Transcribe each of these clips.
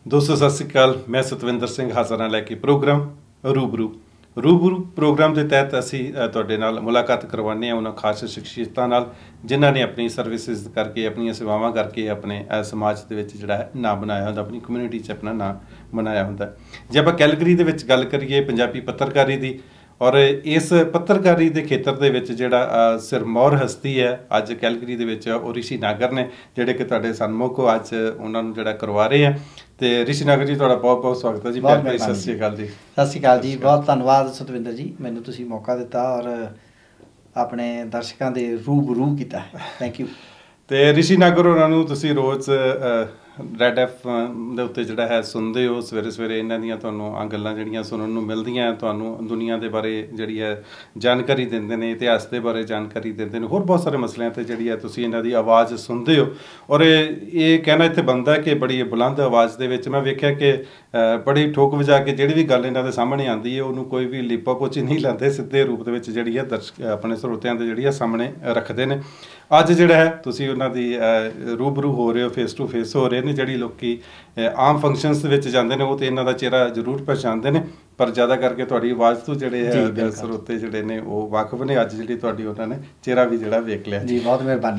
ਦੋਸਤੋ ਸਤਿ ਸ਼੍ਰੀ ਅਕਾਲ। ਮੈਂ ਸਤਵਿੰਦਰ ਸਿੰਘ ਹਾਜ਼ਰ ਹਾਂ ਲੈ ਕੇ ਪ੍ਰੋਗਰਾਮ ਰੂਬਰੂ ਪ੍ਰੋਗਰਾਮ ਦੇ ਤਹਿਤ ਅਸੀਂ ਤੁਹਾਡੇ ਨਾਲ ਮੁਲਾਕਾਤ ਕਰਵਾਉਂਦੇ ਹਾਂ ਉਹਨਾਂ ਖਾਸ ਸ਼ਖਸੀਅਤਾਂ ਨਾਲ ਜਿਨ੍ਹਾਂ ਨੇ ਆਪਣੀ ਸਰਵਿਸਿਜ਼ ਕਰਕੇ ਆਪਣੀਆਂ ਸੇਵਾਵਾਂ ਕਰਕੇ ਆਪਣੇ ਸਮਾਜ ਦੇ ਵਿੱਚ ਜਿਹੜਾ ਹੈ ਨਾਂ ਬਣਾਇਆ ਹੁੰਦਾ, ਆਪਣੀ ਕਮਿਊਨਿਟੀ 'ਚ ਆਪਣਾ ਨਾਂ ਬਣਾਇਆ ਹੁੰਦਾ। ਜੇ ਆਪਾਂ ਕੈਲਗਰੀ ਦੇ ਵਿੱਚ ਗੱਲ ਕਰੀਏ ਪੰਜਾਬੀ ਪੱਤਰਕਾਰੀ ਦੀ, ਔਰ ਇਸ ਪੱਤਰਕਾਰੀ ਦੇ ਖੇਤਰ ਦੇ ਵਿੱਚ ਜਿਹੜਾ ਸਿਰਮੌਰ ਹਸਤੀ ਹੈ ਅੱਜ ਕੈਲਗਰੀ ਦੇ ਵਿੱਚ ਉਹ ਰਿਸ਼ੀ ਨਾਗਰ ਨੇ, ਜਿਹੜੇ ਕਿ ਤੁਹਾਡੇ ਸਨਮੁਖ ਅੱਜ ਉਹਨਾਂ ਨੂੰ ਜਿਹੜਾ ਕਰਵਾ ਰਹੇ ਆ। ਤੇ ਰਿਸ਼ੀ ਨਾਗਰ ਜੀ, ਤੁਹਾਡਾ ਬਹੁਤ ਬਹੁਤ ਸਵਾਗਤ ਹੈ ਜੀ। ਸਤਿ ਸ਼੍ਰੀ ਅਕਾਲ ਜੀ। ਸਤਿ ਸ਼੍ਰੀ ਅਕਾਲ ਜੀ, ਬਹੁਤ ਧੰਨਵਾਦ ਸਤਵਿੰਦਰ ਜੀ, ਮੈਨੂੰ ਤੁਸੀਂ ਮੌਕਾ ਦਿੱਤਾ ਔਰ ਆਪਣੇ ਦਰਸ਼ਕਾਂ ਦੇ ਰੂਬਰੂ ਕੀਤਾ ਹੈ। Thank you. ਤੇ ਰਿਸ਼ੀ ਨਾਗਰ ਹੋਰਾਂ ਨੂੰ ਤੁਸੀਂ ਰੋਜ਼ ਰੈਡ ਐਫ ਦੇ ਉੱਤੇ ਜਿਹੜਾ ਹੈ ਸੁਣਦੇ ਹੋ, ਸਵੇਰੇ ਸਵੇਰੇ ਇਹਨਾਂ ਦੀਆਂ ਤੁਹਾਨੂੰ ਆਹ ਗੱਲਾਂ ਜਿਹੜੀਆਂ ਸੁਣਨ ਨੂੰ ਮਿਲਦੀਆਂ, ਤੁਹਾਨੂੰ ਦੁਨੀਆ ਦੇ ਬਾਰੇ ਜਿਹੜੀ ਹੈ ਜਾਣਕਾਰੀ ਦਿੰਦੇ ਨੇ, ਇਤਿਹਾਸ ਦੇ ਬਾਰੇ ਜਾਣਕਾਰੀ ਦਿੰਦੇ ਨੇ, ਹੋਰ ਬਹੁਤ ਸਾਰੇ ਮਸਲਿਆਂ 'ਤੇ ਜਿਹੜੀ ਹੈ ਤੁਸੀਂ ਇਹਨਾਂ ਦੀ ਆਵਾਜ਼ ਸੁਣਦੇ ਹੋ। ਔਰ ਇਹ ਕਹਿਣਾ ਇੱਥੇ ਬਣਦਾ ਕਿ ਬੜੀ ਬੁਲੰਦ ਆਵਾਜ਼ ਦੇ ਵਿੱਚ ਮੈਂ ਵੇਖਿਆ ਕਿ ਬੜੀ ਠੋਕ ਵਜਾ ਕੇ ਜਿਹੜੀ ਵੀ ਗੱਲ ਇਹਨਾਂ ਦੇ ਸਾਹਮਣੇ ਆਉਂਦੀ ਹੈ ਉਹਨੂੰ ਕੋਈ ਵੀ ਲੀਪਾ ਪੋਚੀ ਨਹੀਂ ਲਾਉਂਦੇ, ਸਿੱਧੇ ਰੂਪ ਦੇ ਵਿੱਚ ਜਿਹੜੀ ਹੈ ਦਰਸ਼ਕ ਆਪਣੇ ਸਰੋਤਿਆਂ ਦੇ ਜਿਹੜੀ ਹੈ ਸਾਹਮਣੇ ਰੱਖਦੇ ਨੇ। ਅੱਜ ਜਿਹੜਾ ਹੈ ਤੁਸੀਂ ਉਹਨਾਂ ਦੀ ਰੂਬਰੂ ਹੋ ਰਹੇ ਹੋ, ਫੇਸ ਟੂ ਫੇਸ ਹੋ ਰਹੇ ਨੇ। ਜਿਹੜੀ ਲੋਕੀ ਆਮ ਫੰਕਸ਼ਨਸ ਦੇ ਵਿੱਚ ਜਾਂਦੇ ਨੇ ਉਹ ਤਾਂ ਇਹਨਾਂ ਦਾ ਚਿਹਰਾ ਜ਼ਰੂਰ ਪਛਾਣਦੇ ਨੇ, ਪਰ ਜ਼ਿਆਦਾ ਕਰਕੇ ਤੁਹਾਡੀ ਆਵਾਜ਼ ਤੋਂ ਜਿਹੜੇ ਹੈ ਸਰੋਤੇ ਜਿਹੜੇ ਨੇ ਉਹ ਵਾਕਫ ਨੇ। ਅੱਜ ਜਿਹੜੀ ਤੁਹਾਡੀ ਉਹਨਾਂ ਨੇ ਚਿਹਰਾ ਵੀ ਜਿਹੜਾ ਵੇਖ ਲਿਆ ਜੀ, ਬਹੁਤ ਮਿਹਰਬਾਨੀ।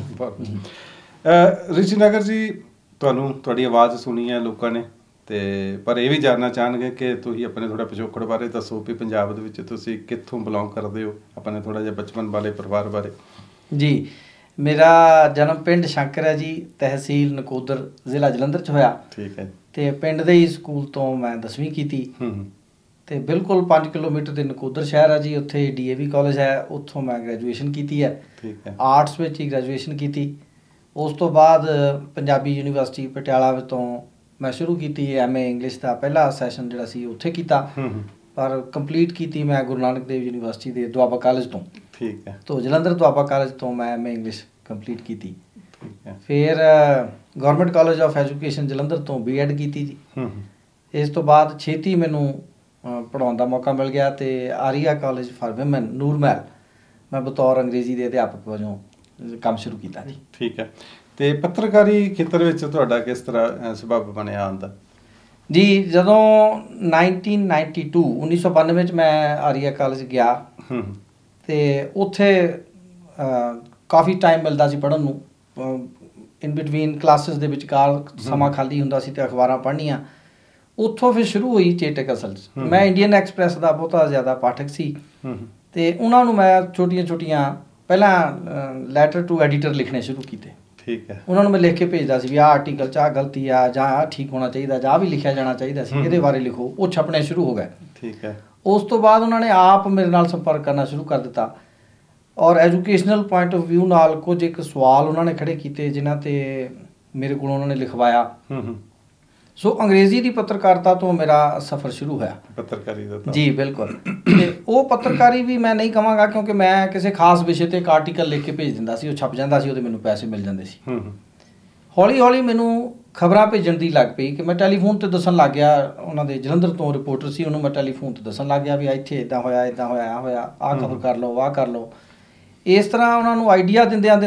ਰਿਸ਼ੀ ਨਾਗਰ ਜੀ, ਤੁਹਾਨੂੰ ਤੁਹਾਡੀ ਆਵਾਜ਼ ਸੁਣੀ ਹੈ ਲੋਕਾਂ ਨੇ, ਤੇ ਪਰ ਇਹ ਵੀ ਜਾਣਨਾ ਚਾਹਣਗੇ ਕਿ ਤੁਸੀਂ ਆਪਣੇ ਥੋੜ੍ਹਾ ਪਿਛੋਕੜ ਬਾਰੇ ਦੱਸੋ ਵੀ ਪੰਜਾਬ ਦੇ ਵਿੱਚ ਤੁਸੀਂ ਕਿੱਥੋਂ ਬਿਲੋਂਗ ਕਰਦੇ ਹੋ, ਆਪਣੇ ਥੋੜ੍ਹਾ ਜਿਹਾ ਬਚਪਨ ਵਾਲੇ ਪਰਿਵਾਰ ਬਾਰੇ। ਜੀ, ਮੇਰਾ ਜਨਮ ਪਿੰਡ ਸ਼ੰਕਰ ਹੈ ਜੀ, ਤਹਿਸੀਲ ਨਕੋਦਰ, ਜ਼ਿਲ੍ਹਾ ਜਲੰਧਰ 'ਚ ਹੋਇਆ। ਠੀਕ ਹੈ। ਅਤੇ ਪਿੰਡ ਦੇ ਹੀ ਸਕੂਲ ਤੋਂ ਮੈਂ 10ਵੀਂ ਕੀਤੀ। ਅਤੇ ਬਿਲਕੁਲ 5 ਕਿਲੋਮੀਟਰ ਦੇ ਨਕੋਦਰ ਸ਼ਹਿਰ ਹੈ ਜੀ, ਉੱਥੇ DAV ਕਾਲਜ ਹੈ, ਉੱਥੋਂ ਮੈਂ ਗ੍ਰੈਜੂਏਸ਼ਨ ਕੀਤੀ ਹੈ। ਠੀਕ ਹੈ। ਆਰਟਸ ਵਿੱਚ ਹੀ ਗ੍ਰੈਜੂਏਸ਼ਨ ਕੀਤੀ। ਉਸ ਤੋਂ ਬਾਅਦ ਪੰਜਾਬੀ ਯੂਨੀਵਰਸਿਟੀ ਪਟਿਆਲਾ ਤੋਂ ਮੈਂ ਸ਼ੁਰੂ ਕੀਤੀ MA ਇੰਗਲਿਸ਼ ਦਾ ਪਹਿਲਾ ਸੈਸ਼ਨ ਜਿਹੜਾ ਸੀ ਉੱਥੇ ਕੀਤਾ, ਪਰ ਕੰਪਲੀਟ ਕੀਤੀ ਮੈਂ ਗੁਰੂ ਨਾਨਕ ਦੇਵ ਯੂਨੀਵਰਸਿਟੀ ਦੇ ਦੁਆਬਾ ਕਾਲਜ ਤੋਂ। ਠੀਕ ਹੈ। ਤੋਂ ਜਲੰਧਰ ਦੁਆਬਾ ਕਾਲਜ ਤੋਂ ਮੈਂ MA ਇੰਗਲਿਸ਼ ਕੰਪਲੀਟ ਕੀਤੀ। ਠੀਕ ਹੈ। ਫਿਰ government college of education Jalandhar ਤੋਂ B.Ed ਕੀਤੀ ਜੀ। ਇਸ ਤੋਂ ਬਾਅਦ ਛੇਤੀ ਮੈਨੂੰ ਪੜ੍ਹਾਉਣ ਦਾ ਮੌਕਾ ਮਿਲ ਗਿਆ ਅਤੇ Arya college for women Nurmahal ਮੈਂ ਬਤੌਰ ਅੰਗਰੇਜ਼ੀ ਦੇ ਅਧਿਆਪਕ ਵਜੋਂ ਕੰਮ ਸ਼ੁਰੂ ਕੀਤਾ ਜੀ। ਠੀਕ ਹੈ। ਅਤੇ ਪੱਤਰਕਾਰੀ ਖੇਤਰ ਵਿੱਚ ਤੁਹਾਡਾ ਕਿਸ ਤਰ੍ਹਾਂ ਸਬੱਬ ਬਣਿਆ ਆਉਣ ਦਾ? ਜੀ, ਜਦੋਂ 1992 'ਚ ਮੈਂ ਆਰੀਆ ਕਾਲਜ ਗਿਆ ਅਤੇ ਉੱਥੇ ਕਾਫੀ ਟਾਈਮ ਮਿਲਦਾ ਸੀ ਪੜ੍ਹਨ ਨੂੰ। ਇਨ ਬਿਟਵੀਨ ਕਲਾਸਿਸ ਦੇ ਵਿਚਕਾਰ ਸਮਾਂ ਖਾਲੀ ਹੁੰਦਾ ਸੀ ਅਤੇ ਅਖਬਾਰਾਂ ਪੜ੍ਹਨੀਆਂ। ਉੱਥੋਂ ਫਿਰ ਸ਼ੁਰੂ ਹੋਈ ਚੇਟਕ। ਅਸਲ 'ਚ ਮੈਂ ਇੰਡੀਅਨ ਐਕਸਪ੍ਰੈਸ ਦਾ ਬਹੁਤਾ ਜ਼ਿਆਦਾ ਪਾਠਕ ਸੀ ਅਤੇ ਉਹਨਾਂ ਨੂੰ ਮੈਂ ਛੋਟੀਆਂ ਪਹਿਲਾਂ ਲੈਟਰ ਟੂ ਐਡੀਟਰ ਲਿਖਣੇ ਸ਼ੁਰੂ ਕੀਤੇ। ਠੀਕ ਹੈ। ਉਹਨਾਂ ਨੂੰ ਮੈਂ ਲਿਖ ਕੇ ਭੇਜਦਾ ਸੀ ਵੀ ਆਹ ਆਰਟੀਕਲ 'ਚ ਆਹ ਗਲਤੀ ਆ, ਜਾਂ ਆਹ ਠੀਕ ਹੋਣਾ ਚਾਹੀਦਾ, ਜਾਂ ਆਹ ਵੀ ਲਿਖਿਆ ਜਾਣਾ ਚਾਹੀਦਾ ਸੀ, ਇਹਦੇ ਬਾਰੇ ਲਿਖੋ। ਉਹ ਛਪਣੇ ਸ਼ੁਰੂ ਹੋ ਗਏ। ਠੀਕ ਹੈ। ਉਸ ਤੋਂ ਬਾਅਦ ਉਹਨਾਂ ਨੇ ਆਪ ਮੇਰੇ ਨਾਲ ਸੰਪਰਕ ਕਰਨਾ ਸ਼ੁਰੂ ਕਰ ਦਿੱਤਾ ਔਰ ਐਜੂਕੇਸ਼ਨਲ ਪੁਆਇੰਟ ਆਫ ਵਿਊ ਨਾਲ ਕੁਝ ਇੱਕ ਸਵਾਲ ਉਹਨਾਂ ਨੇ ਖੜ੍ਹੇ ਕੀਤੇ ਜਿਨ੍ਹਾਂ 'ਤੇ ਮੇਰੇ ਕੋਲ ਉਹਨਾਂ ਨੇ ਲਿਖਵਾਇਆ। ਸੋ ਅੰਗਰੇਜ਼ੀ ਦੀ ਪੱਤਰਕਾਰਤਾ ਤੋਂ ਮੇਰਾ ਸਫ਼ਰ ਸ਼ੁਰੂ ਹੋਇਆ। ਪੱਤਰਕਾਰੀ ਦਾ ਜੀ ਬਿਲਕੁਲ। ਅਤੇ ਉਹ ਪੱਤਰਕਾਰੀ ਵੀ ਮੈਂ ਨਹੀਂ ਕਹਾਂਗਾ, ਕਿਉਂਕਿ ਮੈਂ ਕਿਸੇ ਖਾਸ ਵਿਸ਼ੇ 'ਤੇ ਇੱਕ ਆਰਟੀਕਲ ਲਿਖ ਕੇ ਭੇਜ ਦਿੰਦਾ ਸੀ, ਉਹ ਛਪ ਜਾਂਦਾ ਸੀ, ਉਹਦੇ ਮੈਨੂੰ ਪੈਸੇ ਮਿਲ ਜਾਂਦੇ ਸੀ। ਹੌਲੀ ਹੌਲੀ ਮੈਨੂੰ ਖਬਰਾਂ ਭੇਜਣ ਦੀ ਲੱਗ ਪਈ ਕਿ ਮੈਂ ਟੈਲੀਫੋਨ 'ਤੇ ਦੱਸਣ ਲੱਗ ਗਿਆ। ਉਹਨਾਂ ਦੇ ਜਲੰਧਰ ਤੋਂ ਰਿਪੋਰਟਰ ਸੀ, ਉਹਨੂੰ ਮੈਂ ਟੈਲੀਫੋਨ 'ਤੇ ਦੱਸਣ ਲੱਗ ਗਿਆ ਵੀ ਇੱਥੇ ਇੱਦਾਂ ਹੋਇਆ, ਆਹ ਹੋਇਆ, ਆਹ ਖਬਰ ਕਰ ਲਓ, ਆਹ ਕਰ ਲਓ। ਇਸ ਤਰ੍ਹਾਂ ਉਹਨਾਂ ਨੂੰ ਆਈਡੀਆ ਦਿੰਦਿਆਂ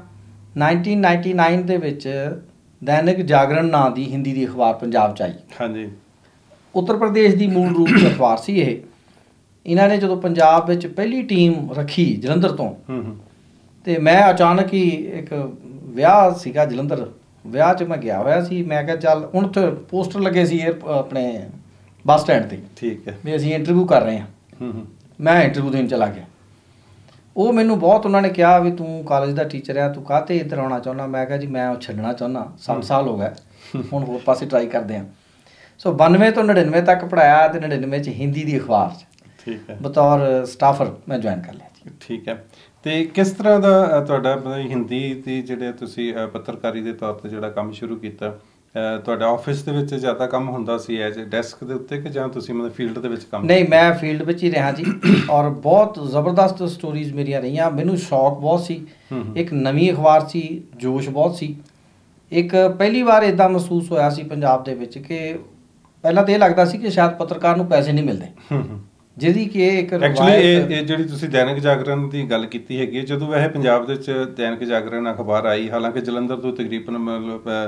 1999 ਦੇ ਵਿੱਚ ਦੈਨਿਕ ਜਾਗਰਣ ਨਾਂ ਦੀ ਹਿੰਦੀ ਦੀ ਅਖਬਾਰ ਪੰਜਾਬ 'ਚ ਆਈ। ਹਾਂਜੀ। ਉੱਤਰ ਪ੍ਰਦੇਸ਼ ਦੀ ਮੂਲ ਰੂਪ 'ਚ ਅਖਬਾਰ ਸੀ ਇਹ। ਇਹਨਾਂ ਨੇ ਜਦੋਂ ਪੰਜਾਬ ਵਿੱਚ ਪਹਿਲੀ ਟੀਮ ਰੱਖੀ ਜਲੰਧਰ ਤੋਂ, ਅਤੇ ਮੈਂ ਅਚਾਨਕ ਹੀ ਇੱਕ ਵਿਆਹ ਸੀਗਾ ਜਲੰਧਰ, ਵਿਆਹ 'ਚ ਮੈਂ ਗਿਆ ਹੋਇਆ ਸੀ। ਮੈਂ ਕਿਹਾ ਚੱਲ ਹੁਣ ਉੱਥੇ ਪੋਸਟਰ ਲੱਗੇ ਸੀ ਆਪਣੇ ਬੱਸ ਸਟੈਂਡ 'ਤੇ। ਠੀਕ ਹੈ। ਵੀ ਅਸੀਂ ਇੰਟਰਵਿਊ ਕਰ ਰਹੇ ਹਾਂ। ਮੈਂ ਇੰਟਰਵਿਊ ਦੇਣ ਚਲਾ ਗਿਆ। ਉਹ ਮੈਨੂੰ ਬਹੁਤ ਉਹਨਾਂ ਨੇ ਕਿਹਾ ਵੀ ਤੂੰ ਕਾਲਜ ਦਾ ਟੀਚਰ ਆ, ਤੂੰ ਕਾਹਤੇ ਇੱਧਰ ਆਉਣਾ ਚਾਹੁੰਦਾ? ਮੈਂ ਕਿਹਾ ਜੀ ਮੈਂ ਉਹ ਛੱਡਣਾ ਚਾਹੁੰਦਾ, 7 ਸਾਲ ਹੋ ਗਏ, ਹੁਣ ਹੋਰ ਪਾਸੇ ਟਰਾਈ ਕਰਦੇ ਹਾਂ। ਸੋ 92 ਤੋਂ 99 ਤੱਕ ਪੜ੍ਹਾਇਆ ਅਤੇ 99 'ਚ ਹਿੰਦੀ ਦੀ ਅਖਬਾਰ 'ਚ ਠੀਕ ਹੈ ਬਤੌਰ ਸਟਾਫਰ ਮੈਂ ਜੁਆਇਨ ਕਰ ਲਿਆ ਜੀ। ਠੀਕ ਹੈ। ਅਤੇ ਕਿਸ ਤਰ੍ਹਾਂ ਦਾ ਤੁਹਾਡਾ ਮਤਲਬ ਹਿੰਦੀ ਦੀ ਜਿਹੜੇ ਤੁਸੀਂ ਪੱਤਰਕਾਰੀ ਦੇ ਤੌਰ 'ਤੇ ਜਿਹੜਾ ਕੰਮ ਸ਼ੁਰੂ ਕੀਤਾ, ਤੁਹਾਡਾ ਆਫਿਸ ਦੇ ਵਿੱਚ ਜ਼ਿਆਦਾ ਕੰਮ ਹੁੰਦਾ ਸੀ ਐਜ ਡੈਸਕ ਦੇ ਉੱਤੇ, ਕਿ ਜਾਂ ਤੁਸੀਂ ਮਤਲਬ ਫੀਲਡ ਦੇ ਵਿੱਚ ਕੰਮ? ਨਹੀਂ, ਮੈਂ ਫੀਲਡ ਵਿੱਚ ਹੀ ਰਿਹਾ ਜੀ ਔਰ ਬਹੁਤ ਜ਼ਬਰਦਸਤ ਸਟੋਰੀਜ਼ ਮੇਰੀਆਂ ਰਹੀਆਂ। ਮੈਨੂੰ ਸ਼ੌਕ ਬਹੁਤ ਸੀ। ਇੱਕ ਨਵੀਂ ਅਖਬਾਰ ਸੀ, ਜੋਸ਼ ਬਹੁਤ ਸੀ। ਇੱਕ ਪਹਿਲੀ ਵਾਰ ਇੱਦਾਂ ਮਹਿਸੂਸ ਹੋਇਆ ਸੀ ਪੰਜਾਬ ਦੇ ਵਿੱਚ ਕਿ ਪਹਿਲਾਂ ਤਾਂ ਇਹ ਲੱਗਦਾ ਸੀ ਕਿ ਸ਼ਾਇਦ ਪੱਤਰਕਾਰ ਨੂੰ ਪੈਸੇ ਨਹੀਂ ਮਿਲਦੇ, ਜਿਹਦੀ ਕਿ ਇੱਕ ਐਕਚੁਅਲੀ ਇਹ ਜਿਹੜੀ ਤੁਸੀਂ ਦੈਨਿਕ ਜਾਗਰਣ ਦੀ ਗੱਲ ਕੀਤੀ ਹੈਗੀ, ਜਦੋਂ ਵੈਸੇ ਪੰਜਾਬ ਦੇ ਵਿੱਚ ਦੈਨਿਕ ਜਾਗਰਣ ਅਖਬਾਰ ਆਈ, ਹਾਲਾਂਕਿ ਜਲੰਧਰ ਤੋਂ ਤਕਰੀਬਨ ਮਤਲਬ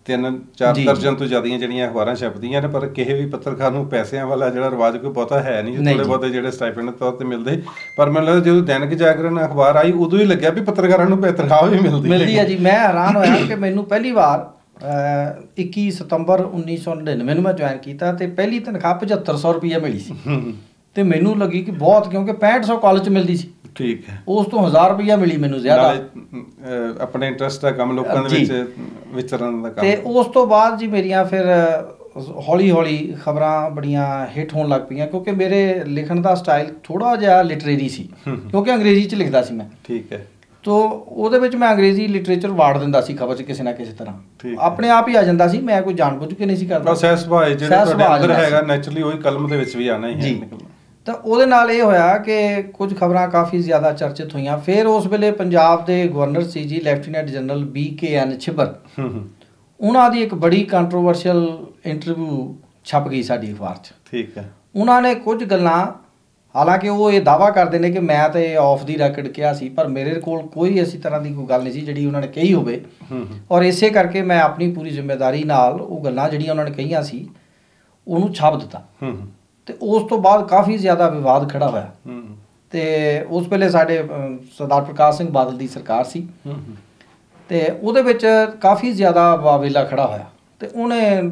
3-4 ਦਰਜਨ ਤੋਂ ਜ਼ਿਆਦੀਆਂ ਜਿਹੜੀਆਂ ਅਖਬਾਰਾਂ ਛਪਦੀਆਂ ਨੇ, ਪਰ ਕਿਸੇ ਵੀ ਪੱਤਰਕਾਰ ਨੂੰ ਪੈਸਿਆਂ ਵਾਲਾ ਜਿਹੜਾ ਰਿਵਾਜ ਕੋਈ ਬਹੁਤਾ ਹੈ ਨਹੀਂ, ਥੋੜੇ ਬਹੁਤੇ ਜਿਹੜੇ ਸਟਾਈਪੈਂਡ ਤੌਰ ਤੇ ਮਿਲਦੇ। ਪਰ ਮੈਨੂੰ ਲੱਗਦਾ ਜਦੋਂ ਦੈਨਿਕ ਜਾਗਰਣ ਅਖਬਾਰ ਆਈ ਉਦੋਂ ਹੀ ਲੱਗਿਆ ਵੀ ਪੱਤਰਕਾਰਾਂ ਨੂੰ ਤਨਖਾਹ ਵੀ ਮਿਲਦੀ ਹੈ ਜੀ। ਮੈਂ ਹੈਰਾਨ ਹੋਇਆ ਕਿ ਮੈਨੂੰ ਪਹਿਲੀ ਵਾਰ 21 ਸਤੰਬਰ 1999 ਨੂੰ ਮੈਂ ਜੁਆਇਨ ਕੀਤਾ ਤੇ ਪਹਿਲੀ ਤਨਖਾਹ 7500 ਰੁਪਈਆ ਮਿਲੀ ਸੀ ਤੇ ਮੈਨੂੰ ਲੱਗੀ ਕਿ ਬਹੁਤ, ਕਿਉਂਕਿ 6500 ਕਾਲਜ 'ਚ ਮਿਲਦੀ ਸੀ। ਠੀਕ ਹੈ। ਉਸ ਤੋਂ 1000 ਰੁਪਈਆ ਮਿਲੀ ਮੈਨੂੰ ਜ਼ਿਆਦਾ। ਆਪਣੇ ਇੰਟਰਸਟ ਦਾ ਕੰਮ, ਲੋਕਾਂ ਦੇ ਵਿੱਚ ਵਿਚਰਨ ਦਾ ਕੰਮ। ਤੇ ਉਸ ਤੋਂ ਬਾਅਦ ਜੀ ਮੇਰੀਆਂ ਫਿਰ ਹੌਲੀ ਹੌਲੀ ਖਬਰਾਂ ਬੜੀਆਂ ਹਿੱਟ ਹੋਣ ਲੱਗ ਪਈਆਂ, ਕਿਉਂਕਿ ਮੇਰੇ ਲਿਖਣ ਦਾ ਸਟਾਈਲ ਥੋੜਾ ਜਿਹਾ ਲਿਟਰੇਰੀ ਸੀ, ਕਿਉਂਕਿ ਅੰਗਰੇਜ਼ੀ 'ਚ ਲਿਖਦਾ ਸੀ ਮੈਂ। ਠੀਕ ਹੈ। ਤੋ ਉਹਦੇ ਵਿੱਚ ਮੈਂ ਅੰਗਰੇਜ਼ੀ ਲਿਟਰੇਚਰ ਵਾੜ ਦਿੰਦਾ ਸੀ ਖਬਰ 'ਚ ਕਿਸੇ ਨਾ ਕਿਸੇ ਤਰ੍ਹਾਂ, ਆਪਣੇ ਆਪ ਹੀ ਆ ਜਾਂਦਾ ਸੀ, ਮੈਂ ਕੋਈ ਜਾਣ ਬੁੱਝ ਕੇ ਨਹੀਂ ਸੀ ਕਰਦਾ। ਸਹਿਜ ਸੁਭਾਅ ਜਿਹੜਾ ਤੁਹਾਡੇ ਅੰਦਰ ਹੈਗਾ ਨੈਚੁਰਲੀ, ਉਹੀ ਕਲਮ ਦੇ ਵਿੱਚ ਵੀ ਆਣਾ ਹੀ ਹੈ। ਤਾਂ ਉਹਦੇ ਨਾਲ ਇਹ ਹੋਇਆ ਕਿ ਕੁਝ ਖਬਰਾਂ ਕਾਫੀ ਜ਼ਿਆਦਾ ਚਰਚਿਤ ਹੋਈਆਂ। ਫਿਰ ਉਸ ਵੇਲੇ ਪੰਜਾਬ ਦੇ ਗਵਰਨਰ ਸੀ ਜੀ ਲੈਫਟੀਨੈਂਟ ਜਨਰਲ BKN ਛਿੱਬਰ, ਉਹਨਾਂ ਦੀ ਇੱਕ ਬੜੀ ਕੰਟਰੋਵਰਸ਼ੀਅਲ ਇੰਟਰਵਿਊ ਛਪ ਗਈ ਸਾਡੀ ਅਖਬਾਰ 'ਚ। ਠੀਕ ਹੈ। ਉਹਨਾਂ ਨੇ ਕੁਝ ਗੱਲਾਂ, ਹਾਲਾਂਕਿ ਉਹ ਇਹ ਦਾਅਵਾ ਕਰਦੇ ਨੇ ਕਿ ਮੈਂ ਤਾਂ ਆਫ ਦੀ ਰੈਕਡ ਕਿਹਾ ਸੀ, ਪਰ ਮੇਰੇ ਕੋਲ ਕੋਈ ਐਸੀ ਤਰ੍ਹਾਂ ਦੀ ਕੋਈ ਗੱਲ ਨਹੀਂ ਸੀ ਜਿਹੜੀ ਉਹਨਾਂ ਨੇ ਕਹੀ ਹੋਵੇ, ਔਰ ਇਸੇ ਕਰਕੇ ਮੈਂ ਆਪਣੀ ਪੂਰੀ ਜ਼ਿੰਮੇਵਾਰੀ ਨਾਲ ਉਹ ਗੱਲਾਂ ਜਿਹੜੀਆਂ ਉਹਨਾਂ ਨੇ ਕਹੀਆਂ ਸੀ ਉਹਨੂੰ ਛਾਪ ਦਿੱਤਾ। ਤੇ ਉਸ ਤੋਂ ਬਾਅਦ ਕਾਫੀ ਜ਼ਿਆਦਾ ਵਿਵਾਦ ਖੜਾ ਹੋਇਆ ਤੇ ਉਸ ਵੇਲੇ ਸਾਡੇ ਸਰਦਾਰ ਪ੍ਰਕਾਸ਼ ਸਿੰਘ ਬਾਦਲ ਦੀ ਸਰਕਾਰ ਸੀ ਤੇ ਉਹਦੇ ਵਿੱਚ ਕਾਫੀ ਜ਼ਿਆਦਾ ਵਾਵੇਲਾ ਖੜਾ ਹੋਇਆ ਤੇ ਉਹਨੇ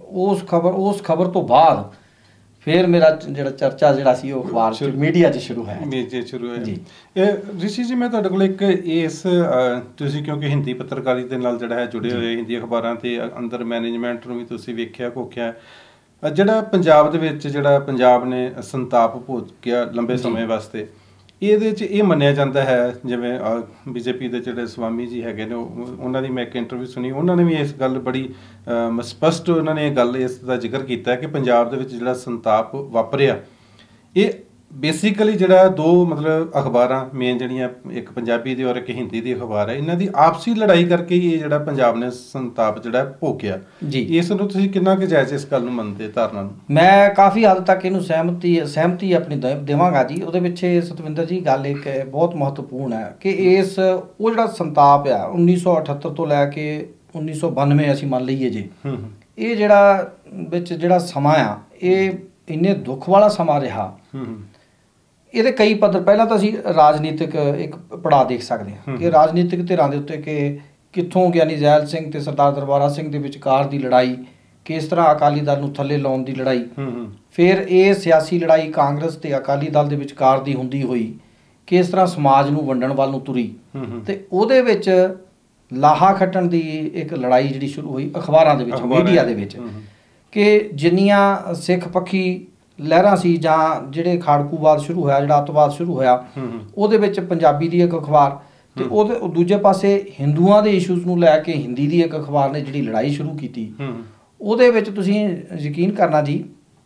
ਉਸ ਖਬਰ ਤੋਂ ਬਾਅਦ ਫਿਰ ਮੇਰਾ ਜਿਹੜਾ ਚਰਚਾ ਜਿਹੜਾ ਸੀ ਉਹ ਅਖਬਾਰ 'ਚ ਮੀਡੀਆ 'ਚ ਸ਼ੁਰੂ ਹੋਇਆ ਜੀ। ਰਿਸ਼ੀ ਜੀ, ਮੈਂ ਤੁਹਾਡੇ ਕੋਲ ਇੱਕ ਤੁਸੀਂ ਕਿਉਂਕਿ ਹਿੰਦੀ ਪੱਤਰਕਾਰੀ ਦੇ ਨਾਲ ਜਿਹੜਾ ਹੈ ਜੁੜੇ ਹੋਏ, ਹਿੰਦੀ ਅਖਬਾਰਾਂ ਤੇ ਅੰਦਰ ਮੈਨੇਜਮੈਂਟ ਨੂੰ ਵੀ ਤੁਸੀਂ ਵੇਖਿਆ ਘੋਖਿਆ, ਜਿਹੜਾ ਪੰਜਾਬ ਦੇ ਵਿੱਚ ਜਿਹੜਾ ਪੰਜਾਬ ਨੇ ਸੰਤਾਪ ਭੋਗਿਆ ਲੰਬੇ ਸਮੇਂ ਵਾਸਤੇ, ਇਹਦੇ 'ਚ ਇਹ ਮੰਨਿਆ ਜਾਂਦਾ ਹੈ, ਜਿਵੇਂ BJP ਦੇ ਜਿਹੜੇ ਸਵਾਮੀ ਜੀ ਹੈਗੇ ਨੇ, ਉਹਨਾਂ ਦੀ ਮੈਂ ਇੱਕ ਇੰਟਰਵਿਊ ਸੁਣੀ, ਉਹਨਾਂ ਨੇ ਵੀ ਇਸ ਗੱਲ ਬੜੀ ਸਪਸ਼ਟ ਉਹਨਾਂ ਨੇ ਇਹ ਗੱਲ ਇਸ ਦਾ ਜ਼ਿਕਰ ਕੀਤਾ ਕਿ ਪੰਜਾਬ ਦੇ ਵਿੱਚ ਜਿਹੜਾ ਸੰਤਾਪ ਵਾਪਰਿਆ, ਇਹ ਬੇਸਿਕਲੀ ਜਿਹੜਾ ਦੋ ਮਤਲਬ ਅਖਬਾਰਾਂ ਮੇਨ ਜਿਹੜੀਆਂ, ਇੱਕ ਪੰਜਾਬੀ ਦੀ ਔਰ ਇੱਕ ਹਿੰਦੀ ਦੀ ਅਖਬਾਰ ਹੈ, ਇਹਨਾਂ ਦੀ ਆਪਸੀ ਲੜਾਈ ਕਰਕੇ ਹੀ ਇਹ ਜਿਹੜਾ ਪੰਜਾਬ ਨੇ ਸੰਤਾਪ ਜਿਹੜਾ ਭੋਗਿਆ ਜੀ। ਇਸ ਨੂੰ ਤੁਸੀਂ ਕਿੰਨਾ ਕੁ ਜਾਇਜ਼ ਇਸ ਗੱਲ ਨੂੰ ਮੰਨਦੇ, ਧਾਰਨਾ ਨੂੰ? ਮੈਂ ਕਾਫੀ ਹੱਦ ਤੱਕ ਇਹਨੂੰ ਸਹਿਮਤੀ ਆਪਣੀ ਦੇਵਾਂਗਾ ਜੀ। ਉਹਦੇ ਪਿੱਛੇ ਸਤਵਿੰਦਰ ਜੀ ਗੱਲ ਇੱਕ ਬਹੁਤ ਮਹੱਤਵਪੂਰਨ ਹੈ ਕਿ ਉਹ ਜਿਹੜਾ ਸੰਤਾਪ ਆ 1978 ਤੋਂ ਲੈ ਕੇ 1992 ਅਸੀਂ ਮੰਨ ਲਈਏ ਜੀ, ਇਹ ਜਿਹੜਾ ਸਮਾਂ ਆ ਇਹ ਇੰਨੇ ਦੁੱਖ ਵਾਲਾ ਸਮਾਂ ਰਿਹਾ। ਇਹਦੇ ਕਈ ਪੱਧਰ, ਪਹਿਲਾਂ ਤਾਂ ਅਸੀਂ ਰਾਜਨੀਤਿਕ ਇੱਕ ਪੜਾਅ ਦੇਖ ਸਕਦੇ ਹਾਂ ਕਿ ਰਾਜਨੀਤਿਕ ਧਿਰਾਂ ਦੇ ਉੱਤੇ ਕਿ ਕਿੱਥੋਂ ਗਿਆਨੀ ਜ਼ੈਲ ਸਿੰਘ ਤੇ ਸਰਦਾਰ ਦਰਬਾਰਾ ਸਿੰਘ ਦੇ ਵਿਚਕਾਰ ਦੀ ਲੜਾਈ, ਕਿਸ ਤਰ੍ਹਾਂ ਅਕਾਲੀ ਦਲ ਨੂੰ ਥੱਲੇ ਲਾਉਣ ਦੀ ਲੜਾਈ, ਫਿਰ ਇਹ ਸਿਆਸੀ ਲੜਾਈ ਕਾਂਗਰਸ ਤੇ ਅਕਾਲੀ ਦਲ ਦੇ ਵਿਚਕਾਰ ਦੀ ਹੁੰਦੀ ਹੋਈ ਕਿਸ ਤਰ੍ਹਾਂ ਸਮਾਜ ਨੂੰ ਵੰਡਣ ਵੱਲ ਨੂੰ ਤੁਰੀ, ਤੇ ਉਹਦੇ ਵਿੱਚ ਲਾਹਾ ਖੱਟਣ ਦੀ ਇੱਕ ਲੜਾਈ ਜਿਹੜੀ ਸ਼ੁਰੂ ਹੋਈ ਅਖਬਾਰਾਂ ਦੇ ਵਿੱਚ, ਮੀਡੀਆ ਦੇ ਵਿੱਚ, ਕਿ ਜਿੰਨੀਆਂ ਸਿੱਖ ਪੱਖੀ ਲਹਿਰਾਂ ਸੀ ਜਾਂ ਜਿਹੜੇ ਖਾੜਕੂਵਾਦ ਸ਼ੁਰੂ ਹੋਇਆ, ਜਿਹੜਾ ਅੱਤਵਾਦ ਸ਼ੁਰੂ ਹੋਇਆ, ਉਹਦੇ ਵਿੱਚ ਪੰਜਾਬੀ ਦੀ ਇੱਕ ਅਖਬਾਰ ਤੇ ਉਹਦੇ ਦੂਜੇ ਪਾਸੇ ਹਿੰਦੂਆਂ ਦੇ ਇਸ਼ੂਜ਼ ਨੂੰ ਲੈ ਕੇ ਹਿੰਦੀ ਦੀ ਇੱਕ ਅਖਬਾਰ ਨੇ ਜਿਹੜੀ ਲੜਾਈ ਸ਼ੁਰੂ ਕੀਤੀ, ਉਹਦੇ ਵਿੱਚ ਤੁਸੀਂ ਯਕੀਨ ਕਰਨਾ ਜੀ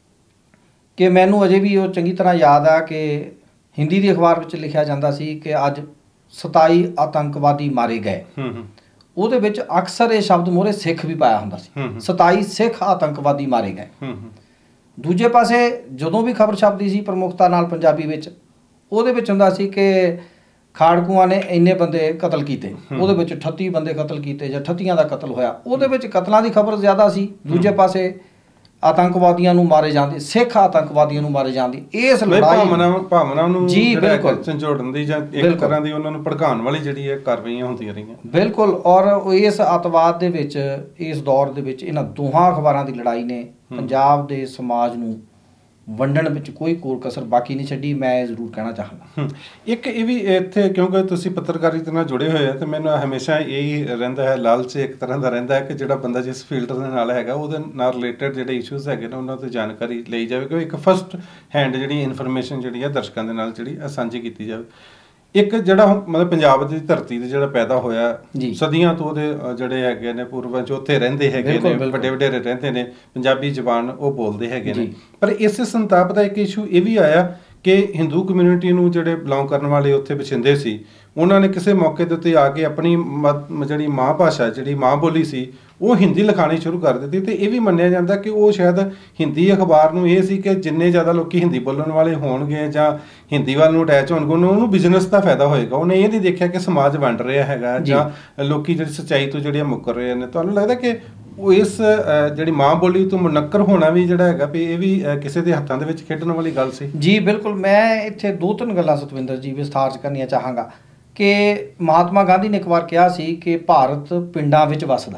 ਕਿ ਮੈਨੂੰ ਅਜੇ ਵੀ ਉਹ ਚੰਗੀ ਤਰ੍ਹਾਂ ਯਾਦ ਆ ਕਿ ਹਿੰਦੀ ਦੀ ਅਖਬਾਰ ਵਿੱਚ ਲਿਖਿਆ ਜਾਂਦਾ ਸੀ ਕਿ ਅੱਜ 27 ਆਤੰਕਵਾਦੀ ਮਾਰੇ ਗਏ। ਉਹਦੇ ਵਿੱਚ ਅਕਸਰ ਇਹ ਸ਼ਬਦ ਮੋਹਰੇ ਸਿੱਖ ਵੀ ਪਾਇਆ ਹੁੰਦਾ ਸੀ, 27 ਸਿੱਖ ਆਤੰਕਵਾਦੀ ਮਾਰੇ ਗਏ। ਦੂਜੇ ਪਾਸੇ ਜਦੋਂ ਵੀ ਖਬਰ ਛਪਦੀ ਸੀ ਪ੍ਰਮੁੱਖਤਾ ਨਾਲ ਪੰਜਾਬੀ ਵਿੱਚ, ਉਹਦੇ ਵਿੱਚ ਹੁੰਦਾ ਸੀ ਕਿ ਖਾੜਕੂਆਂ ਨੇ ਇੰਨੇ ਬੰਦੇ ਕਤਲ ਕੀਤੇ, ਉਹਦੇ ਵਿੱਚ 38 ਬੰਦੇ ਕਤਲ ਕੀਤੇ ਜਾਂ 38 ਦਾ ਕਤਲ ਹੋਇਆ, ਉਹਦੇ ਵਿੱਚ ਕਤਲਾਂ ਦੀ ਖਬਰ ਜ਼ਿਆਦਾ ਸੀ। ਦੂਜੇ ਪਾਸੇ ਆਤੰਕਵਾਦੀਆਂ ਨੂੰ ਮਾਰੇ ਜਾਂਦੇ, ਸਿੱਖ ਆਤੰਕਵਾਦੀਆਂ ਨੂੰ ਮਾਰੇ ਜਾਂਦੇ। ਇਸ ਲੜਾਈ ਭਾਵਨਾ ਨੂੰ ਝੰਜੋੜਨ ਦੀ ਜਾਂ ਇੱਕ ਤਰ੍ਹਾਂ ਦੀ ਉਹਨਾਂ ਨੂੰ ਭੜਕਾਉਣ ਵਾਲੀ ਜਿਹੜੀ ਹੈ ਕਾਰਵਾਈਆਂ ਹੁੰਦੀਆਂ ਰਹੀਆਂ। ਬਿਲਕੁਲ। ਔਰ ਇਸ ਅੱਤਵਾਦ ਦੇ ਵਿੱਚ, ਇਸ ਦੌਰ ਦੇ ਵਿੱਚ ਇਹਨਾਂ ਦੋਹਾਂ ਅਖਬਾਰਾਂ ਦੀ ਲੜਾਈ ਨੇ ਪੰਜਾਬ ਦੇ ਸਮਾਜ ਨੂੰ ਵੰਡਣ ਵਿੱਚ ਕੋਈ ਕੋਰ ਕਸਰ ਬਾਕੀ ਨਹੀਂ ਛੱਡੀ। ਮੈਂ ਇਹ ਜ਼ਰੂਰ ਕਹਿਣਾ ਚਾਹਾਂਗਾ। ਇੱਕ ਇਹ ਵੀ ਇੱਥੇ, ਕਿਉਂਕਿ ਤੁਸੀਂ ਪੱਤਰਕਾਰੀ ਨਾਲ ਜੁੜੇ ਹੋਏ ਆ, ਤੇ ਮੈਨੂੰ ਹਮੇਸ਼ਾ ਇਹੀ ਰਹਿੰਦਾ ਹੈ, ਲਾਲਚ ਇੱਕ ਤਰ੍ਹਾਂ ਦਾ ਰਹਿੰਦਾ ਹੈ ਕਿ ਜਿਹੜਾ ਬੰਦਾ ਜਿਸ ਫੀਲਡ ਦੇ ਨਾਲ ਹੈਗਾ ਉਹਦੇ ਨਾਲ ਰਿਲੇਟਡ ਜਿਹੜੇ ਇਸ਼ੂਜ਼ ਹੈਗੇ ਨੇ ਉਹਨਾਂ ਤੋਂ ਜਾਣਕਾਰੀ ਲਈ ਜਾਵੇ, ਕਿ ਇੱਕ ਫਸਟ ਹੈਂਡ ਜਿਹੜੀ ਇਨਫੋਰਮੇਸ਼ਨ ਜਿਹੜੀ ਹੈ ਦਰਸ਼ਕਾਂ ਦੇ ਨਾਲ ਜਿਹੜੀ ਸਾਂਝੀ ਕੀਤੀ ਜਾਵੇ। ਇੱਕ ਜਿਹੜਾ ਮਤਲਬ ਪੰਜਾਬ ਦੀ ਧਰਤੀ ਤੇ ਜਿਹੜਾ ਪੈਦਾ ਹੋਇਆ, ਸਦੀਆਂ ਤੋਂ ਉਹਦੇ ਜਿਹੜੇ ਹੈਗੇ ਨੇ ਪੂਰਵਜ ਉੱਥੇ ਰਹਿੰਦੇ ਹੈਗੇ ਨੇ, ਵੱਡੇ ਵਡੇਰੇ ਰਹਿੰਦੇ ਨੇ, ਪੰਜਾਬੀ ਜ਼ਬਾਨ ਉਹ ਬੋਲਦੇ ਹੈਗੇ ਨੇ। ਪਰ ਇਸ ਸੰਤਾਪ ਦਾ ਇੱਕ ਇਸ਼ੂ ਇਹ ਵੀ ਆਇਆ ਕਿ ਹਿੰਦੂ ਕਮਿਊਨਿਟੀ ਨੂੰ ਜਿਹੜੇ ਬਿਲੋਂਗ ਕਰਨ ਵਾਲੇ ਉੱਥੇ ਵਸਿੰਦੇ ਸੀ, ਉਹਨਾਂ ਨੇ ਕਿਸੇ ਮੌਕੇ ਦੇ ਉੱਤੇ ਆ ਕੇ ਆਪਣੀ ਜਿਹੜੀ ਮਾਂ ਭਾਸ਼ਾ, ਜਿਹੜੀ ਮਾਂ ਬੋਲੀ ਸੀ, ਉਹ ਹਿੰਦੀ ਲਿਖਾਣੀ ਸ਼ੁਰੂ ਕਰ ਦਿੱਤੀ। ਤੇ ਇਹ ਵੀ ਮੰਨਿਆ ਜਾਂਦਾ ਕਿ ਉਹ ਸ਼ਾਇਦ ਹਿੰਦੀ ਅਖਬਾਰ ਨੂੰ ਇਹ ਸੀ ਕਿ ਜਿੰਨੇ ਜ਼ਿਆਦਾ ਲੋਕੀ ਹਿੰਦੀ ਬੋਲਣ ਵਾਲੇ ਹੋਣਗੇ ਜਾਂ ਹਿੰਦੀ ਵੱਲ ਨੂੰ ਅਟੈਚ ਹੋਣਗੇ, ਉਹਨੂੰ ਬਿਜ਼ਨਸ ਦਾ ਫਾਇਦਾ ਹੋਏਗਾ। ਉਹਨੇ ਇਹ ਨਹੀਂ ਦੇਖਿਆ ਕਿ ਸਮਾਜ ਵੰਡ ਰਿਹਾ ਹੈਗਾ ਜਾਂ ਲੋਕੀ ਜਿਹੜੀ ਸੱਚਾਈ ਤੋਂ ਜਿਹੜੇ ਮੁੱਕਰ ਰਹੇ ਨੇ। ਤੁਹਾਨੂੰ ਲੱਗਦਾ ਕਿ ਉਹ ਇਸ ਜਿਹੜੀ ਮਾਂ ਬੋਲੀ ਤੋਂ ਮੁਨੱਕਰ ਹੋਣਾ ਵੀ ਜਿਹੜਾ ਹੈਗਾ ਵੀ ਇਹ ਵੀ ਕਿਸੇ ਦੇ ਹੱਥਾਂ ਦੇ ਵਿੱਚ ਖੇਡਣ ਵਾਲੀ ਗੱਲ ਸੀ। ਜੀ ਬਿਲਕੁਲ। ਮੈਂ ਇੱਥੇ 2-3 ਗੱਲਾਂ ਸਤਵਿੰਦਰ ਜੀ ਵਿਸਥਾਰ 'ਚ ਕਰਨੀਆਂ ਚਾਹਾਂਗਾ ਕਿ ਮਹਾਤਮਾ ਗਾਂਧੀ ਨੇ ਇੱਕ ਵਾਰ ਕਿਹਾ ਸੀ ਕਿ ਭਾਰਤ ਪਿੰਡਾਂ ਵਿੱਚ ਵਸਦਾ।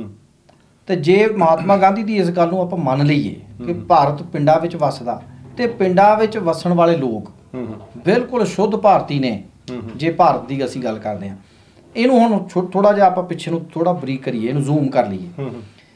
ਤੇ ਜੇ ਮਹਾਤਮਾ ਗਾਂਧੀ ਦੀ ਇਸ ਗੱਲ ਨੂੰ ਆਪਾਂ ਮੰਨ ਲਈਏ ਕਿ ਭਾਰਤ ਪਿੰਡਾਂ ਵਿੱਚ ਵਸਦਾ ਤੇ ਪਿੰਡਾਂ ਵਿੱਚ ਵਸਣ ਵਾਲੇ ਲੋਕ ਬਿਲਕੁਲ ਸ਼ੁੱਧ ਭਾਰਤੀ ਨੇ, ਜੇ ਭਾਰਤ ਦੀ ਅਸੀਂ ਗੱਲ ਕਰਦੇ ਹਾਂ, ਇਹਨੂੰ ਹੁਣ ਥੋੜਾ ਜਿਹਾ ਆਪਾਂ ਪਿੱਛੇ ਨੂੰ ਥੋੜਾ ਬਰੀਕ ਕਰੀਏ, ਇਹਨੂੰ ਜ਼ੂਮ ਕਰ ਲਈਏ।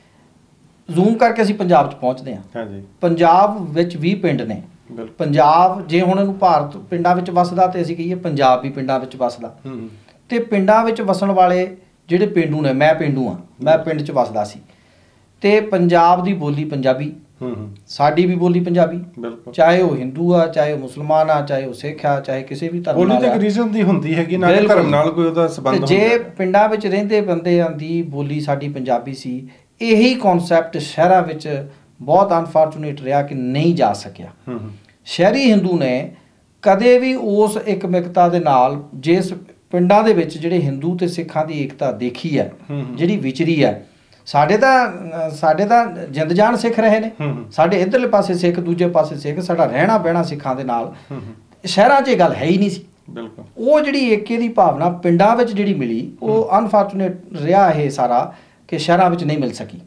ਜ਼ੂਮ ਕਰਕੇ ਅਸੀਂ ਪੰਜਾਬ 'ਚ ਪਹੁੰਚਦੇ ਹਾਂ। ਪੰਜਾਬ ਵਿੱਚ 20 ਪਿੰਡ ਨੇ। ਪੰਜਾਬ ਜੇ ਹੁਣ ਇਹਨੂੰ ਭਾਰਤ ਪਿੰਡਾਂ ਵਿੱਚ ਵਸਦਾ ਤੇ ਅਸੀਂ ਕਹੀਏ ਪੰਜਾਬ ਵੀ ਪਿੰਡਾਂ ਵਿੱਚ ਵਸਦਾ। ਤੇ ਪਿੰਡਾਂ ਵਿੱਚ ਵਸਣ ਵਾਲੇ ਜਿਹੜੇ ਪੇਂਡੂ ਨੇ, ਮੈਂ ਪੇਂਡੂ ਹਾਂ, ਮੈਂ ਪਿੰਡ 'ਚ ਵਸਦਾ ਸੀ, ਤੇ ਪੰਜਾਬ ਦੀ ਬੋਲੀ ਪੰਜਾਬੀ, ਸਾਡੀ ਵੀ ਬੋਲੀ ਪੰਜਾਬੀ, ਚਾਹੇ ਉਹ ਹਿੰਦੂ ਆ, ਚਾਹੇ ਉਹ ਮੁਸਲਮਾਨ ਆ, ਚਾਹੇ ਉਹ ਸਿੱਖ ਆ, ਚਾਹੇ ਕਿਸੇ ਵੀ ਧਰਮ ਨਾਲ। ਬੋਲੀ ਰੀਜਨ ਦੀ ਹੁੰਦੀ ਹੈਗੀ ਨਾ, ਧਰਮ ਨਾਲ ਕੋਈ ਉਹਦਾ ਸੰਬੰਧ ਹੁੰਦਾ। ਜੇ ਪਿੰਡਾਂ ਵਿੱਚ ਰਹਿੰਦੇ ਬੰਦਿਆਂ ਦੀ ਬੋਲੀ ਸਾਡੀ ਪੰਜਾਬੀ ਸੀ, ਇਹੀ ਕਨਸੈਪਟ ਸ਼ਹਿਰਾਂ ਵਿੱਚ ਬਹੁਤ ਅਨਫੋਰਚੂਨੇਟ ਰਿਹਾ ਕਿ ਨਹੀਂ ਜਾ ਸਕਿਆ। ਸ਼ਹਿਰੀ ਹਿੰਦੂ ਨੇ ਕਦੇ ਵੀ ਉਸ ਇਕਮਿਕਤਾ ਦੇ ਨਾਲ, ਜਿਸ ਪਿੰਡਾਂ ਦੇ ਵਿੱਚ ਜਿਹੜੇ ਹਿੰਦੂ ਤੇ ਸਿੱਖਾਂ ਦੀ ਏਕਤਾ ਦੇਖੀ ਹੈ, ਜਿਹੜੀ ਵਿਚਰੀ ਹੈ, ਸਾਡੇ ਤਾਂ ਜਿੰਦ ਜਾਨ ਸਿੱਖ ਰਹੇ ਨੇ, ਸਾਡੇ ਇੱਧਰਲੇ ਪਾਸੇ ਸਿੱਖ, ਦੂਜੇ ਪਾਸੇ ਸਿੱਖ, ਸਾਡਾ ਰਹਿਣਾ ਬਹਿਣਾ ਸਿੱਖਾਂ ਦੇ ਨਾਲ। ਸ਼ਹਿਰਾਂ 'ਚ ਇਹ ਗੱਲ ਹੈ ਹੀ ਨਹੀਂ ਸੀ। ਉਹ ਜਿਹੜੀ ਏਕੇ ਦੀ ਭਾਵਨਾ ਪਿੰਡਾਂ ਵਿੱਚ ਜਿਹੜੀ ਮਿਲੀ, ਉਹ ਅਨਫੋਰਚੂਨੇਟ ਰਿਹਾ ਇਹ ਸਾਰਾ ਕਿ ਸ਼ਹਿਰਾਂ ਵਿੱਚ ਨਹੀਂ ਮਿਲ ਸਕੀ।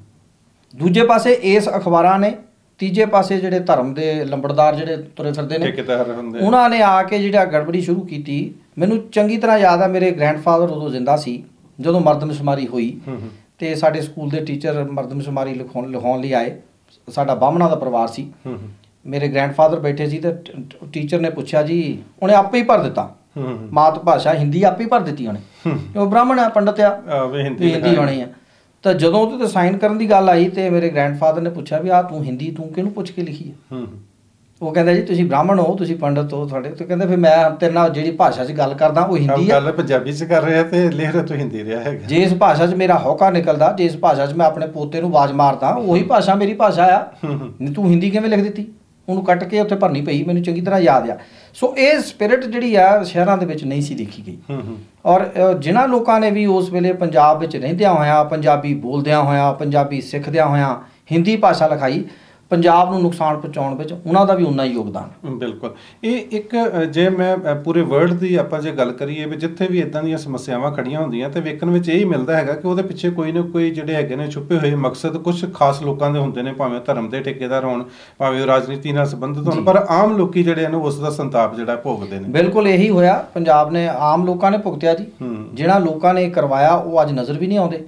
ਦੂਜੇ ਪਾਸੇ ਇਸ ਅਖਬਾਰਾਂ ਨੇ, ਤੀਜੇ ਪਾਸੇ ਜਿਹੜੇ ਧਰਮ ਦੇ ਲੰਬੜਦਾਰ ਜਿਹੜੇ ਤੁਰੇ ਫਿਰਦੇ ਨੇ, ਉਹਨਾਂ ਨੇ ਆ ਕੇ ਜਿਹੜਾ ਗੜਬੜੀ ਸ਼ੁਰੂ ਕੀਤੀ। ਮੈਨੂੰ ਚੰਗੀ ਤਰ੍ਹਾਂ ਯਾਦ ਆ, ਮੇਰੇ ਗ੍ਰੈਂਡਫਾਦਰ ਉਦੋਂ ਜ਼ਿੰਦਾ ਸੀ ਜਦੋਂ ਮਰਦਮਸ਼ੁਮਾਰੀ ਹੋਈ, ਤੇ ਸਾਡੇ ਸਕੂਲ ਦੇ ਟੀਚਰ ਮਰਦਮਸ਼ੁਮਾਰੀ ਲਿਖਾਉਣ ਲਈ ਆਏ। ਸਾਡਾ ਬਾਹਮਣਾ ਦਾ ਪਰਿਵਾਰ ਸੀ। ਮੇਰੇ ਗ੍ਰੈਂਡਫਾਦਰ ਬੈਠੇ ਸੀ ਤੇ ਟੀਚਰ ਨੇ ਪੁੱਛਿਆ, ਜੀ ਉਹਨੇ ਆਪੇ ਹੀ ਭਰ ਦਿੱਤਾ, ਮਾਤ ਭਾਸ਼ਾ ਹਿੰਦੀ ਆਪੇ ਹੀ ਭਰ ਦਿੱਤੀ ਉਹਨੇ, ਉਹ ਬ੍ਰਾਹਮਣ ਆ, ਪੰਡਤ ਆ, ਹਿੰਦੀ ਹੋਣੀ ਆ। ਤਾਂ ਜਦੋਂ ਉਹਦੇ ਤੇ ਸਾਈਨ ਕਰਨ ਦੀ ਗੱਲ ਆਈ ਤੇ ਮੇਰੇ ਗ੍ਰੈਂਡਫਾਦਰ ਨੇ ਪੁੱਛਿਆ ਵੀ ਤੂੰ ਹਿੰਦੀ ਤੂੰ ਕਿਹਨੂੰ ਪੁੱਛ ਕੇ ਲਿਖੀ ਹੈ? ਉਹ ਕਹਿੰਦਾ, ਜੀ ਤੁਸੀਂ ਬ੍ਰਾਹਮਣ ਹੋ, ਤੁਸੀਂ ਪੰਡਤ ਹੋ, ਤੁਹਾਡੇ ਤੇ ਕਹਿੰਦੇ ਫਿਰ ਮੈਂ ਤੇਰੇ ਨਾਲ ਜਿਹੜੀ ਭਾਸ਼ਾ 'ਚ ਗੱਲ ਕਰਦਾ ਉਹ ਹਿੰਦੀ ਆ, ਗੱਲ ਪੰਜਾਬੀ 'ਚ ਕਰ ਰਿਹਾ ਤੇ ਲਿਖ ਰਿਹਾ ਤੂੰ ਹਿੰਦੀ ਰਿਹਾ ਹੈਗਾ। ਜੇ ਇਸ ਭਾਸ਼ਾ 'ਚ ਮੇਰਾ ਹੌਕਾ ਨਿਕਲਦਾ, ਜੇ ਇਸ ਭਾਸ਼ਾ 'ਚ ਮੈਂ ਆਪਣੇ ਪੋਤੇ ਨੂੰ ਆਵਾਜ਼ ਮਾਰਦਾ, ਉਹੀ ਭਾਸ਼ਾ ਮੇਰੀ ਭਾਸ਼ਾ ਆ, ਤੂੰ ਹਿੰਦੀ ਕਿਵੇਂ ਲਿਖ ਦਿੱਤੀ? ਉਹਨੂੰ ਕੱਟ ਕੇ ਉੱਥੇ ਭਰਨੀ ਪਈ, ਮੈਨੂੰ ਚੰਗੀ ਤਰ੍ਹਾਂ ਯਾਦ ਆ। ਸੋ ਇਹ ਸਪਿਰਿਟ ਜਿਹੜੀ ਆ ਸ਼ਹਿਰਾਂ ਦੇ ਵਿੱਚ ਨਹੀਂ ਸੀ ਦੇਖੀ ਗਈ। ਔਰ ਜਿਨ੍ਹਾਂ ਲੋਕਾਂ ਨੇ ਵੀ ਉਸ ਵੇਲੇ ਪੰਜਾਬ ਵਿੱਚ ਰਹਿੰਦਿਆਂ ਹੋਇਆਂ, ਪੰਜਾਬੀ ਬੋਲਦਿਆਂ ਹੋਇਆਂ, ਪੰਜਾਬੀ ਸਿੱਖਦਿਆਂ ਹੋਇਆਂ ਹਿੰਦੀ ਭਾਸ਼ਾ ਲਿਖਾਈ, ਪੰਜਾਬ ਨੂੰ ਨੁਕਸਾਨ ਪਹੁੰਚਾਉਣ ਵਿੱਚ ਉਹਨਾਂ ਦਾ ਵੀ ਉਨਾ ਹੀ ਯੋਗਦਾਨ। ਬਿਲਕੁਲ। ਇਹ ਇੱਕ ਜੇ ਮੈਂ ਪੂਰੇ ਵਰਲਡ ਦੀ ਆਪਾਂ ਜੇ ਗੱਲ ਕਰੀਏ ਵੀ ਜਿੱਥੇ ਵੀ ਇੱਦਾਂ ਦੀਆਂ ਸਮੱਸਿਆਵਾਂ ਖੜੀਆਂ ਹੁੰਦੀਆਂ ਤੇ ਵੇਖਣ ਵਿੱਚ ਇਹ ਹੀ ਮਿਲਦਾ ਹੈਗਾ ਕਿ ਉਹਦੇ ਪਿੱਛੇ ਕੋਈ ਨਾ ਕੋਈ ਜਿਹੜੇ ਹੈਗੇ ਨੇ ਛੁਪੇ ਹੋਏ ਮਕਸਦ ਕੁਝ ਖਾਸ ਲੋਕਾਂ ਦੇ ਹੁੰਦੇ ਨੇ, ਭਾਵੇਂ ਧਰਮ ਦੇ ਠੇਕੇਦਾਰ ਹੋਣ, ਭਾਵੇਂ ਉਹ ਰਾਜਨੀਤੀ ਨਾਲ ਸੰਬੰਧਿਤ ਹੋਣ, ਪਰ ਆਮ ਲੋਕੀ ਜਿਹੜੇ ਨੇ ਉਸ ਦਾ ਸੰਤਾਪ ਜਿਹੜਾ ਭੋਗਦੇ ਨੇ। ਬਿਲਕੁਲ ਇਹੀ ਹੋਇਆ ਪੰਜਾਬ ਨੇ, ਆਮ ਲੋਕਾਂ ਨੇ ਭੁਗਤਿਆ ਜੀ। ਜਿਹਨਾਂ ਲੋਕਾਂ ਨੇ ਕਰਵਾਇਆ ਉਹ ਅੱਜ ਨਜ਼ਰ ਵੀ ਨਹੀਂ ਆਉਂਦੇ,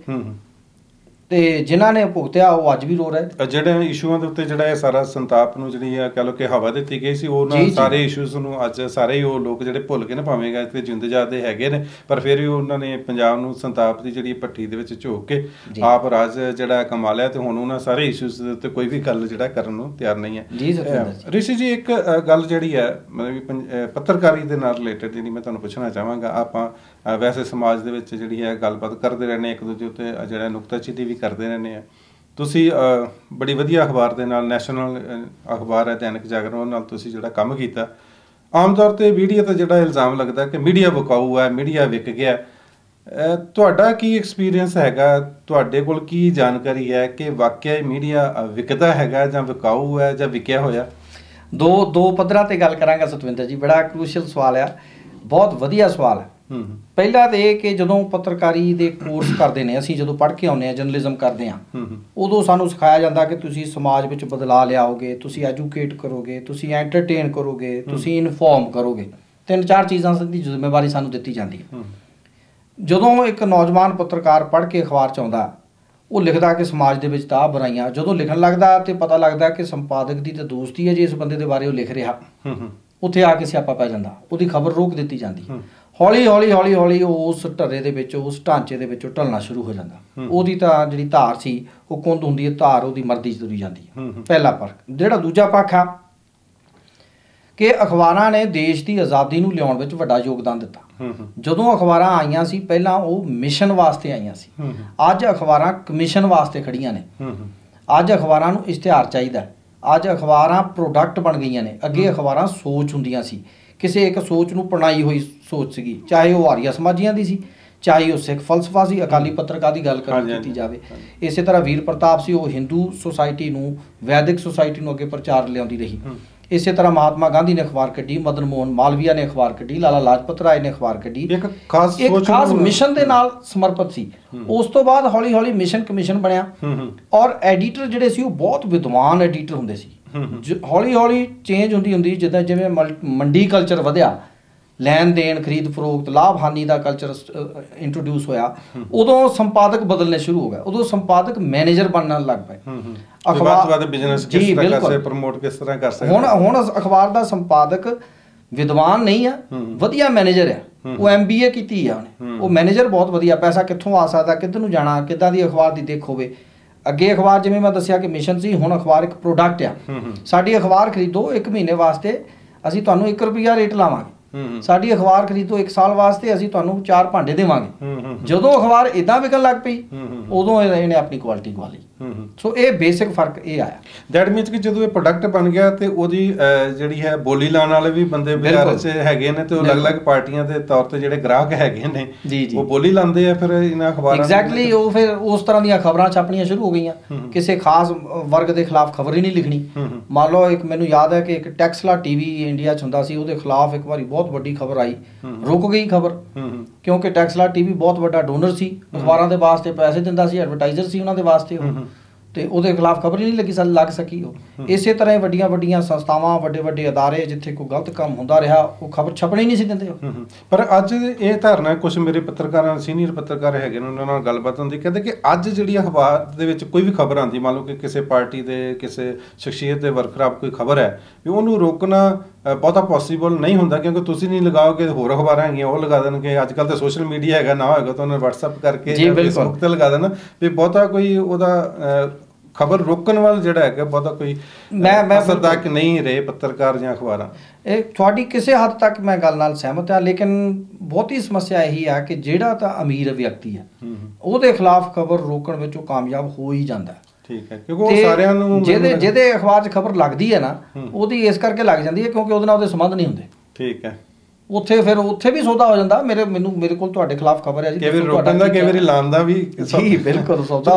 ਤੇ ਜਿਨ੍ਹਾਂ ਨੇ ਭੁਗਤਿਆ ਉਹ ਅੱਜ ਵੀ ਰੋ ਰਹੇ। ਜਿਹੜੇ ਇਸ਼ੂਆਂ ਦੇ ਉੱਤੇ ਜਿਹੜਾ ਇਹ ਸਾਰਾ ਸੰਤਾਪ ਨੂੰ ਜਿਹੜੀ ਆ ਕਹਿ ਲਓ ਕਿ ਹਵਾ ਦਿੱਤੀ ਗਈ ਸੀ, ਉਹਨਾਂ ਸਾਰੇ ਇਸ਼ੂਜ਼ ਨੂੰ ਅੱਜ ਸਾਰੇ ਹੀ ਉਹ ਲੋਕ ਜਿਹੜੇ ਭੁੱਲ ਕੇ ਨਾ, ਭਾਵੇਂ ਇੱਥੇ ਜਿੰਦ ਜਾਦੇ ਹੈਗੇ ਨੇ, ਪਰ ਫਿਰ ਵੀ ਉਹਨਾਂ ਨੇ ਪੰਜਾਬ ਨੂੰ ਸੰਤਾਪ ਦੀ ਜਿਹੜੀ ਭੱਠੀ ਦੇ ਵਿੱਚ ਝੋਕ ਕੇ ਆਪ ਰਾਜ ਜਿਹੜਾ ਕਮਾ ਲਿਆ, ਤੇ ਹੁਣ ਉਹਨਾਂ ਸਾਰੇ ਇਸ਼ੂਜ਼ ਦੇ ਉੱਤੇ ਕੋਈ ਵੀ ਗੱਲ ਜਿਹੜਾ ਕਰਨ ਨੂੰ ਤਿਆਰ ਨਹੀਂ ਹੈ। ਰਿਸ਼ੀ ਜੀ, ਇੱਕ ਗੱਲ ਜਿਹੜੀ ਹੈ ਮਤਲਬ ਕਿ ਪੱਤਰਕਾਰੀ ਦੇ ਨਾਲ ਰਿਲੇਟਡ ਜਿਹੜੀ ਮੈਂ ਤੁਹਾਨੂੰ ਪੁੱਛਣਾ ਚਾਹਾਂਗਾ। ਆਪਾਂ ਵੈਸੇ ਸਮਾਜ ਦੇ ਵਿੱਚ ਜਿਹੜੀ ਹੈ ਗੱਲਬਾਤ ਕਰਦੇ ਰਹਿੰਦੇ, ਇੱਕ ਦੂਜੇ ਉੱਤੇ ਜਿਹੜਾ ਨੁਕਤਾਚੀਨੀ ਵੀ ਕਰਦੇ ਰਹਿੰਦੇ ਆ। ਤੁਸੀਂ ਬੜੀ ਵਧੀਆ ਅਖਬਾਰ ਦੇ ਨਾਲ, ਨੈਸ਼ਨਲ ਅਖਬਾਰ ਹੈ ਦੈਨਿਕ ਜਾਗਰਣ ਨਾਲ ਤੁਸੀਂ ਜਿਹੜਾ ਕੰਮ ਕੀਤਾ, ਆਮ ਤੌਰ 'ਤੇ ਮੀਡੀਆ 'ਤੇ ਜਿਹੜਾ ਇਲਜ਼ਾਮ ਲੱਗਦਾ ਕਿ ਮੀਡੀਆ ਵਿਕਾਊ ਹੈ, ਮੀਡੀਆ ਵਿਕ ਗਿਆ। ਤੁਹਾਡਾ ਕੀ ਐਕਸਪੀਰੀਅੰਸ ਹੈਗਾ? ਤੁਹਾਡੇ ਕੋਲ ਕੀ ਜਾਣਕਾਰੀ ਹੈ ਕਿ ਵਾਕਿਆ ਮੀਡੀਆ ਵਿਕਦਾ ਹੈਗਾ ਜਾਂ ਵਿਕਾਊ ਹੈ ਜਾਂ ਵਿਕਿਆ ਹੋਇਆ? ਦੋ ਪੱਧਰਾਂ 'ਤੇ ਗੱਲ ਕਰਾਂਗਾ ਸਤਵਿੰਦਰ ਜੀ। ਬੜਾ ਕ੍ਰੂਸ਼ੀਅਲ ਸਵਾਲ ਆ, ਬਹੁਤ ਵਧੀਆ ਸਵਾਲ ਹੈ। ਪਹਿਲਾ ਤਾਂ ਇਹ ਕਿ ਜਦੋਂ ਪੱਤਰਕਾਰੀ ਦੇ ਕੋਰਸ ਕਰਦੇ ਨੇ, ਅਸੀਂ ਜਦੋਂ ਪੜ੍ਹ ਕੇ ਆਉਂਦੇ ਹਾਂ, ਜਰਨਲਿਜ਼ਮ ਕਰਦੇ ਹਾਂ, ਉਦੋਂ ਸਾਨੂੰ ਸਿਖਾਇਆ ਜਾਂਦਾ ਕਿ ਤੁਸੀਂ ਸਮਾਜ ਵਿੱਚ ਬਦਲਾਅ ਲਿਆਓਗੇ, ਤੁਸੀਂ ਐਜੂਕੇਟ ਕਰੋਗੇ, ਤੁਸੀਂ ਐਂਟਰਟੇਨ ਕਰੋਗੇ, ਤੁਸੀਂ ਇਨਫੋਰਮ ਕਰੋਗੇ। 3-4 ਚੀਜ਼ਾਂ ਦੀ ਜ਼ਿੰਮੇਵਾਰੀ ਸਾਨੂੰ ਦਿੱਤੀ ਜਾਂਦੀ ਹੈ। ਜਦੋਂ ਇੱਕ ਨੌਜਵਾਨ ਪੱਤਰਕਾਰ ਪੜ੍ਹ ਕੇ ਅਖਬਾਰ 'ਚ ਆਉਂਦਾ, ਉਹ ਲਿਖਦਾ ਕਿ ਸਮਾਜ ਦੇ ਵਿੱਚ ਤਾਂ ਆਹ ਬੁਰਾਈਆਂ, ਜਦੋਂ ਲਿਖਣ ਲੱਗਦਾ ਤੇ ਪਤਾ ਲੱਗਦਾ ਕਿ ਸੰਪਾਦਕ ਦੀ ਤਾਂ ਦੋਸਤੀ ਹੈ ਜੀ ਇਸ ਬੰਦੇ ਦੇ ਬਾਰੇ ਉਹ ਲਿਖ ਰਿਹਾ, ਉੱਥੇ ਆ ਕੇ ਸਿਆਪਾ ਪੈ ਜਾਂਦਾ, ਉਹਦੀ ਖਬਰ ਰੋਕ ਦਿੱਤੀ ਜਾਂਦੀ। ਹੌਲੀ ਹੌਲੀ ਉਸ ਢੱਰੇ ਦੇ ਵਿੱਚ, ਉਸ ਢਾਂਚੇ ਦੇ ਵਿੱਚੋਂ ਢਲਣਾ ਸ਼ੁਰੂ ਹੋ ਜਾਂਦਾ। ਉਹਦੀ ਤਾਂ ਜਿਹੜੀ ਧਾਰ ਸੀ ਉਹ ਕੁੰਦ ਹੁੰਦੀ ਹੈ, ਧਾਰ ਉਹਦੀ ਮਰਜ਼ੀ 'ਚ ਤੁਰੀ ਜਾਂਦੀ ਹੈ। ਪਹਿਲਾ ਪੱਖ। ਜਿਹੜਾ ਦੂਜਾ ਪੱਖ ਆ ਕਿ ਅਖਬਾਰਾਂ ਨੇ ਦੇਸ਼ ਦੀ ਆਜ਼ਾਦੀ ਨੂੰ ਲਿਆਉਣ ਵਿੱਚ ਵੱਡਾ ਯੋਗਦਾਨ ਦਿੱਤਾ। ਜਦੋਂ ਅਖਬਾਰਾਂ ਆਈਆਂ ਸੀ ਪਹਿਲਾਂ ਉਹ ਮਿਸ਼ਨ ਵਾਸਤੇ ਆਈਆਂ ਸੀ, ਅੱਜ ਅਖਬਾਰਾਂ ਕਮਿਸ਼ਨ ਵਾਸਤੇ ਖੜੀਆਂ ਨੇ। ਅੱਜ ਅਖਬਾਰਾਂ ਨੂੰ ਇਸ਼ਤਿਹਾਰ ਚਾਹੀਦਾ, ਅੱਜ ਅਖਬਾਰਾਂ ਪ੍ਰੋਡਕਟ ਬਣ ਗਈਆਂ ਨੇ। ਅੱਗੇ ਅਖਬਾਰਾਂ ਸੋਚ ਹੁੰਦੀਆਂ ਸੀ, ਕਿਸੇ ਇੱਕ ਸੋਚ ਨੂੰ ਪਣਾਈ ਹੋਈ ਸੋਚ ਸੀਗੀ, ਚਾਹੇ ਉਹ ਆਰੀਆ ਸਮਾਜੀਆਂ ਦੀ ਸੀ, ਚਾਹੇ ਉਹ ਸਿੱਖ ਫਲਸਫਾ ਸੀ, ਅਕਾਲੀ ਪੱਤਰਕਾਰ ਦੀ ਗੱਲ ਕੀਤੀ ਜਾਵੇ। ਇਸੇ ਤਰ੍ਹਾਂ ਵੀਰ ਪ੍ਰਤਾਪ ਸੀ, ਉਹ ਹਿੰਦੂ ਸੁਸਾਇਟੀ ਨੂੰ, ਵੈਦਿਕ ਸੁਸਾਇਟੀ ਨੂੰ ਅੱਗੇ ਪ੍ਰਚਾਰ ਲਿਆਉਂਦੀ ਰਹੀ। ਇਸੇ ਤਰ੍ਹਾਂ ਮਹਾਤਮਾ ਗਾਂਧੀ ਨੇ ਅਖਬਾਰ ਕੱਢੀ, ਮਦਨ ਮੋਹਨ ਮਾਲਵੀਆ ਨੇ ਅਖਬਾਰ ਕੱਢੀ, ਲਾਲਾ ਲਾਜਪਤ ਰਾਏ ਨੇ ਅਖਬਾਰ ਕੱਢੀ। ਇੱਕ ਖਾਸ ਮਿਸ਼ਨ ਦੇ ਨਾਲ ਸਮਰਪਿਤ ਸੀ। ਉਸ ਤੋਂ ਬਾਅਦ ਹੌਲੀ ਹੌਲੀ ਮਿਸ਼ਨ ਕਮਿਸ਼ਨ ਬਣਿਆ ਔਰ ਐਡੀਟਰ ਜਿਹੜੇ ਸੀ ਉਹ ਬਹੁਤ ਵਿਦਵਾਨ ਐਡੀਟਰ ਹੁੰਦੇ ਸੀ। ਹੌਲੀ ਹੌਲੀ ਚੇਂਜ ਹੁੰਦੀ ਜਿੱਦਾਂ ਜਿਵੇਂ ਮੰਡੀ ਕਲਚਰ ਵਧਿਆ, ਲੈਣ ਦੇਣ ਖਰੀਦ ਫਰੋਖਤ ਲਾਭ ਹਾਨੀ ਦਾ ਕਲਚਰ ਇੰਟਰੋਡਿਊਸ ਹੋਇਆ, ਉਦੋਂ ਸੰਪਾਦਕ ਬਦਲਣੇ ਸ਼ੁਰੂ ਹੋ ਗਏ। ਉਦੋਂ ਸੰਪਾਦਕ ਮੈਨੇਜਰ ਬਣਨ ਲੱਗ ਪਏ। ਅਖਬਾਰ ਬਿਜ਼ਨਸ ਕਿਸ ਤਰ੍ਹਾਂ ਕਰ ਪ੍ਰਮੋਟ ਕਿਸ ਤਰ੍ਹਾਂ ਕਰ ਸਕਦੇ। ਹੁਣ ਅਖਬਾਰ ਦਾ ਸੰਪਾਦਕ ਵਿਦਵਾਨ ਨਹੀਂ ਆ, ਵਧੀਆ ਮੈਨੇਜਰ ਆ। ਉਹ MBA ਕੀਤੀ ਆ ਉਹਨੇ, ਉਹ ਮੈਨੇਜਰ ਬਹੁਤ ਵਧੀਆ। ਪੈਸਾ ਕਿੱਥੋਂ ਆ ਸਕਦਾ, ਕਿੱਧਰ ਨੂੰ ਜਾਣਾ, ਕਿੱਦਾਂ ਦੀ ਅਖਬਾਰ ਦੀ ਦਿੱਖ ਹੋਵੇ। ਅੱਗੇ ਅਖਬਾਰ ਜਿਵੇਂ ਮੈਂ ਦੱਸਿਆ ਕਿ ਮਿਸ਼ਨ ਸੀ, ਹੁਣ ਅਖਬਾਰ ਇੱਕ ਪ੍ਰੋਡਕਟ ਆ। ਸਾਡੀ ਅਖਬਾਰ ਖਰੀਦੋ, 1 ਮਹੀਨੇ ਵਾਸਤੇ ਅਸੀਂ ਤੁਹਾਨੂੰ 1 ਰੁਪਿਆ ਰੇਟ ਲਾਵਾਂਗੇ। ਸਾਡੀ ਅਖਬਾਰ ਖਰੀਦੋ 1 ਸਾਲ ਵਾਸਤੇ, ਅਸੀਂ ਤੁਹਾਨੂੰ 4 ਭਾਂਡੇ ਦੇਵਾਂਗੇ। ਜਦੋਂ ਅਖਬਾਰ ਇਦਾਂ ਵਿਕਣ ਲੱਗ ਪਈ, ਉਦੋਂ ਇਹਨੇ ਆਪਣੀ ਕੁਆਲਿਟੀ ਗਵਾ ਲਈ। ਸੋ ਇਹ ਬੇਸਿਕ ਫਰਕ ਇਹ ਆਇਆ। ਦੈਟ ਮੀਨਸ ਕਿ ਜਦੋਂ ਇਹ ਪ੍ਰੋਡਕਟ ਬਣ ਗਿਆ ਤੇ ਉਹਦੀ ਜਿਹੜੀ ਹੈ ਬੋਲੀ ਲਾਉਣ ਵਾਲੇ ਵੀ ਬੰਦੇ ਬਾਜ਼ਾਰ 'ਚ ਹੈਗੇ ਨੇ, ਤੇ ਉਹ ਅਲੱਗ-ਅਲੱਗ ਪਾਰਟੀਆਂ ਦੇ ਤੌਰ ਤੇ ਜਿਹੜੇ ਗ੍ਰਾਹਕ ਹੈਗੇ ਨੇ ਉਹ ਬੋਲੀ ਲਾਉਂਦੇ ਆ ਫਿਰ ਇਹਨਾਂ ਅਖਬਾਰਾਂ। ਐਗਜ਼ੈਕਟਲੀ, ਉਹ ਫਿਰ ਉਸ ਤਰ੍ਹਾਂ ਦੀਆਂ ਖਬਰਾਂ ਛਾਪਣੀਆਂ ਸ਼ੁਰੂ ਹੋ ਗਈਆਂ। ਕਿਸੇ ਖਾਸ ਵਰਗ ਦੇ ਖਿਲਾਫ ਖਬਰ ਹੀ ਨਹੀਂ ਲਿਖਣੀ। ਮੰਨ ਲਓ ਇੱਕ ਮੈਨੂੰ ਯਾਦ ਹੈ ਕਿ ਇੱਕ ਟੈਕਸਲਾ TV ਇੰਡੀਆ 'ਚ ਹੁੰਦਾ ਸੀ, ਉਹਦੇ ਖਿਲਾਫ ਇੱਕ ਵਾਰੀ ਬਹੁਤ ਵੱਡੀ ਖਬਰ ਆਈ, ਰੁਕ ਗਈ ਖਬਰ, ਕਿਉਂਕਿ ਟੈਕਸਲਾ TV ਬਹੁਤ ਵੱਡਾ ਡੋਨਰ ਸੀ, ਅਖਬਾਰਾਂ ਦੇ ਵਾਸਤੇ ਪੈਸੇ ਦਿੰਦਾ ਸੀ, ਐਡਵਰਟਾਈਜ਼ਰ ਸੀ ਉਹਨਾਂ ਦੇ ਵਾਸਤੇ ਉਹ, ਤੇ ਉਹਦੇ ਖਿਲਾਫ ਖਬਰ ਹੀ ਨਹੀਂ ਲੱਗ ਸਕੀ ਉਹ। ਇਸੇ ਤਰ੍ਹਾਂ ਹੀ ਵੱਡੀਆਂ ਸੰਸਥਾਵਾਂ, ਵੱਡੇ ਅਦਾਰੇ ਜਿੱਥੇ ਕੋਈ ਗਲਤ ਕੰਮ ਹੁੰਦਾ ਰਿਹਾ, ਉਹ ਖਬਰ ਛਪਣੀ ਨਹੀਂ ਸੀ ਦਿੰਦੇ। ਪਰ ਅੱਜ ਇਹ ਧਾਰਨਾ, ਕੁਝ ਮੇਰੇ ਪੱਤਰਕਾਰਾਂ, ਸੀਨੀਅਰ ਪੱਤਰਕਾਰ ਹੈਗੇ ਨੇ, ਉਹਨਾਂ ਨਾਲ ਗੱਲਬਾਤ ਹੁੰਦੀ, ਕਹਿੰਦੇ ਕਿ ਅੱਜ ਜਿਹੜੀ ਅਖਬਾਰ ਦੇ ਵਿੱਚ ਕੋਈ ਵੀ ਖਬਰ ਆਉਂਦੀ, ਮੰਨ ਲਓ ਕਿ ਕਿਸੇ ਪਾਰਟੀ ਦੇ ਕਿਸੇ ਸ਼ਖਸੀਅਤ ਦੇ ਵਰਖਲਾਫ ਕੋਈ ਖਬਰ ਹੈ, ਵੀ ਉਹਨੂੰ ਰੋਕਣਾ ਬਹੁਤਾ ਪੋਸੀਬਲ ਨਹੀਂ ਹੁੰਦਾ, ਕਿਉਂਕਿ ਤੁਸੀਂ ਨਹੀਂ ਲਗਾਓਗੇ ਹੋਰ ਅਖਬਾਰਾਂ ਹੈਗੀਆਂ ਉਹ ਲਗਾ ਦੇਣਗੇ। ਅੱਜ ਕੱਲ੍ਹ ਤਾਂ ਸੋਸ਼ਲ ਮੀਡੀਆ ਹੈਗਾ, ਨਾ ਹੋਏਗਾ ਤਾਂ ਉਹਨੇ WhatsApp ਕਰਕੇ ਜਾਂ Facebook 'ਤੇ ਲਗਾ ਦੇਣਾ, ਵੀ ਬਹੁਤਾ ਕੋਈ ਉਹਦਾ ਖਬਰ ਰੋਕਣ ਵੱਲ ਜਿਹੜਾ ਹੈਗਾ ਬਹੁਤਾ ਕੋਈ ਅਸਰਦਾਰ ਨਹੀਂ ਰਹੇ ਪੱਤਰਕਾਰ ਜਾਂ ਅਖਬਾਰਾਂ। ਇਹ ਤੁਹਾਡੀ ਕਿਸੇ ਹੱਦ ਤੱਕ ਮੈਂ ਗੱਲ ਨਾਲ ਸਹਿਮਤ ਹਾਂ, ਲੇਕਿਨ ਬਹੁਤੀ ਸਮੱਸਿਆ ਇਹੀ ਆ ਕਿ ਜਿਹੜਾ ਤਾਂ ਅਮੀਰ ਵਿਅਕਤੀ ਹੈ ਉਹਦੇ ਖਿਲਾਫ ਖਬਰ ਰੋਕਣ ਵਿੱਚ ਉਹ ਕਾਮਯਾਬ ਹੋ ਹੀ ਜਾਂਦਾ। ਠੀਕ ਹੈ, ਕਿਉਂਕਿ ਉਹ ਸਾਰਿਆਂ ਨੂੰ ਜਿਹਦੇ ਅਖਬਾਰ 'ਚ ਖਬਰ ਲੱਗਦੀ ਹੈ ਨਾ, ਉਹਦੀ ਇਸ ਕਰਕੇ ਲੱਗ ਜਾਂਦੀ ਹੈ ਕਿਉਂਕਿ ਉਹਦੇ ਨਾਲ ਉਹਦੇ ਸੰਬੰਧ ਨਹੀਂ ਹੁੰਦੇ। ਠੀਕ ਹੈ, ਉੱਥੇ ਵੀ ਸੌਦਾ ਹੋ ਜਾਂਦਾ। ਮੇਰੇ ਕੋਲ ਤੁਹਾਡੇ ਖਿਲਾਫ ਖਬਰ ਹੈ ਜੀ, ਕਈ ਵਾਰੀ ਰੋਕਣ ਦਾ, ਕਈ ਵਾਰੀ ਲਾਉਣ ਦਾ ਵੀ। ਜੀ ਬਿਲਕੁਲ ਸੌਦਾ।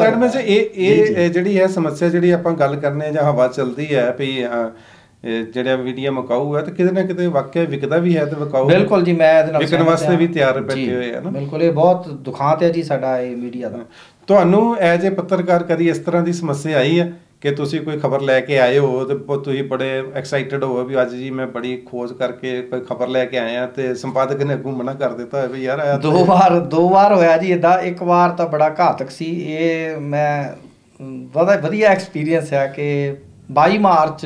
ਇਹ ਜਿਹੜੀ ਹੈ ਸਮੱਸਿਆ, ਜਿਹੜੀ ਆਪਾਂ ਗੱਲ ਕਰਨੇ ਜਾਂ ਹਵਾ ਚੱਲਦੀ ਹੈ ਵੀ ਜਿਹੜਾ ਮੀਡੀਆ ਮੁਕਾਊ ਹੈ, ਤੇ ਕਿਤੇ ਨਾ ਕਿਤੇ ਵਾਕਿਆ ਵਿਕਦਾ ਵੀ ਹੈ, ਤੇ ਵਿਕਾਊ ਬਿਲਕੁਲ ਜੀ, ਮੈਂ ਇਹਦੇ ਨਾਲ ਵਿਕਣ ਵਾਸਤੇ ਵੀ ਤਿਆਰ ਬੈਠੇ ਹੋਏ ਆ ਨਾ। ਬਿਲਕੁਲ, ਇਹ ਬਹੁਤ ਦੁਖਾਂਤ ਹੈ ਜੀ ਸਾਡਾ ਇਹ ਮੀਡੀਆ ਦਾ। ਤੁਹਾਨੂੰ ਐਜ ਏ ਪੱਤਰਕਾਰ ਕਦੀ ਇਸ ਤਰ੍ਹਾਂ ਦੀ ਸਮੱਸਿਆ ਆਈ ਹੈ ਕਿ ਤੁਸੀਂ ਕੋਈ ਖਬਰ ਲੈ ਕੇ ਆਏ ਹੋ ਤੇ ਤੁਸੀਂ ਬੜੇ ਐਕਸਾਈਟਡ ਹੋ ਵੀ ਅੱਜ ਜੀ ਮੈਂ ਬੜੀ ਖੋਜ ਕਰਕੇ ਕੋਈ ਖਬਰ ਲੈ ਕੇ ਆਇਆ, ਤੇ ਸੰਪਾਦਕ ਨੇ ਅੱਗੋਂ ਮਨਾ ਕਰ ਦਿੱਤਾ ਵੀ ਯਾਰ ਆਇਆ? ਦੋ ਵਾਰ ਹੋਇਆ ਜੀ ਇੱਦਾਂ। ਇੱਕ ਵਾਰ ਤਾਂ ਬੜਾ ਘਾਤਕ ਸੀ। ਇਹ ਮੈਂ ਵਧੀਆ ਐਕਸਪੀਰੀਅੰਸ ਹੈ ਕਿ 22 ਮਾਰਚ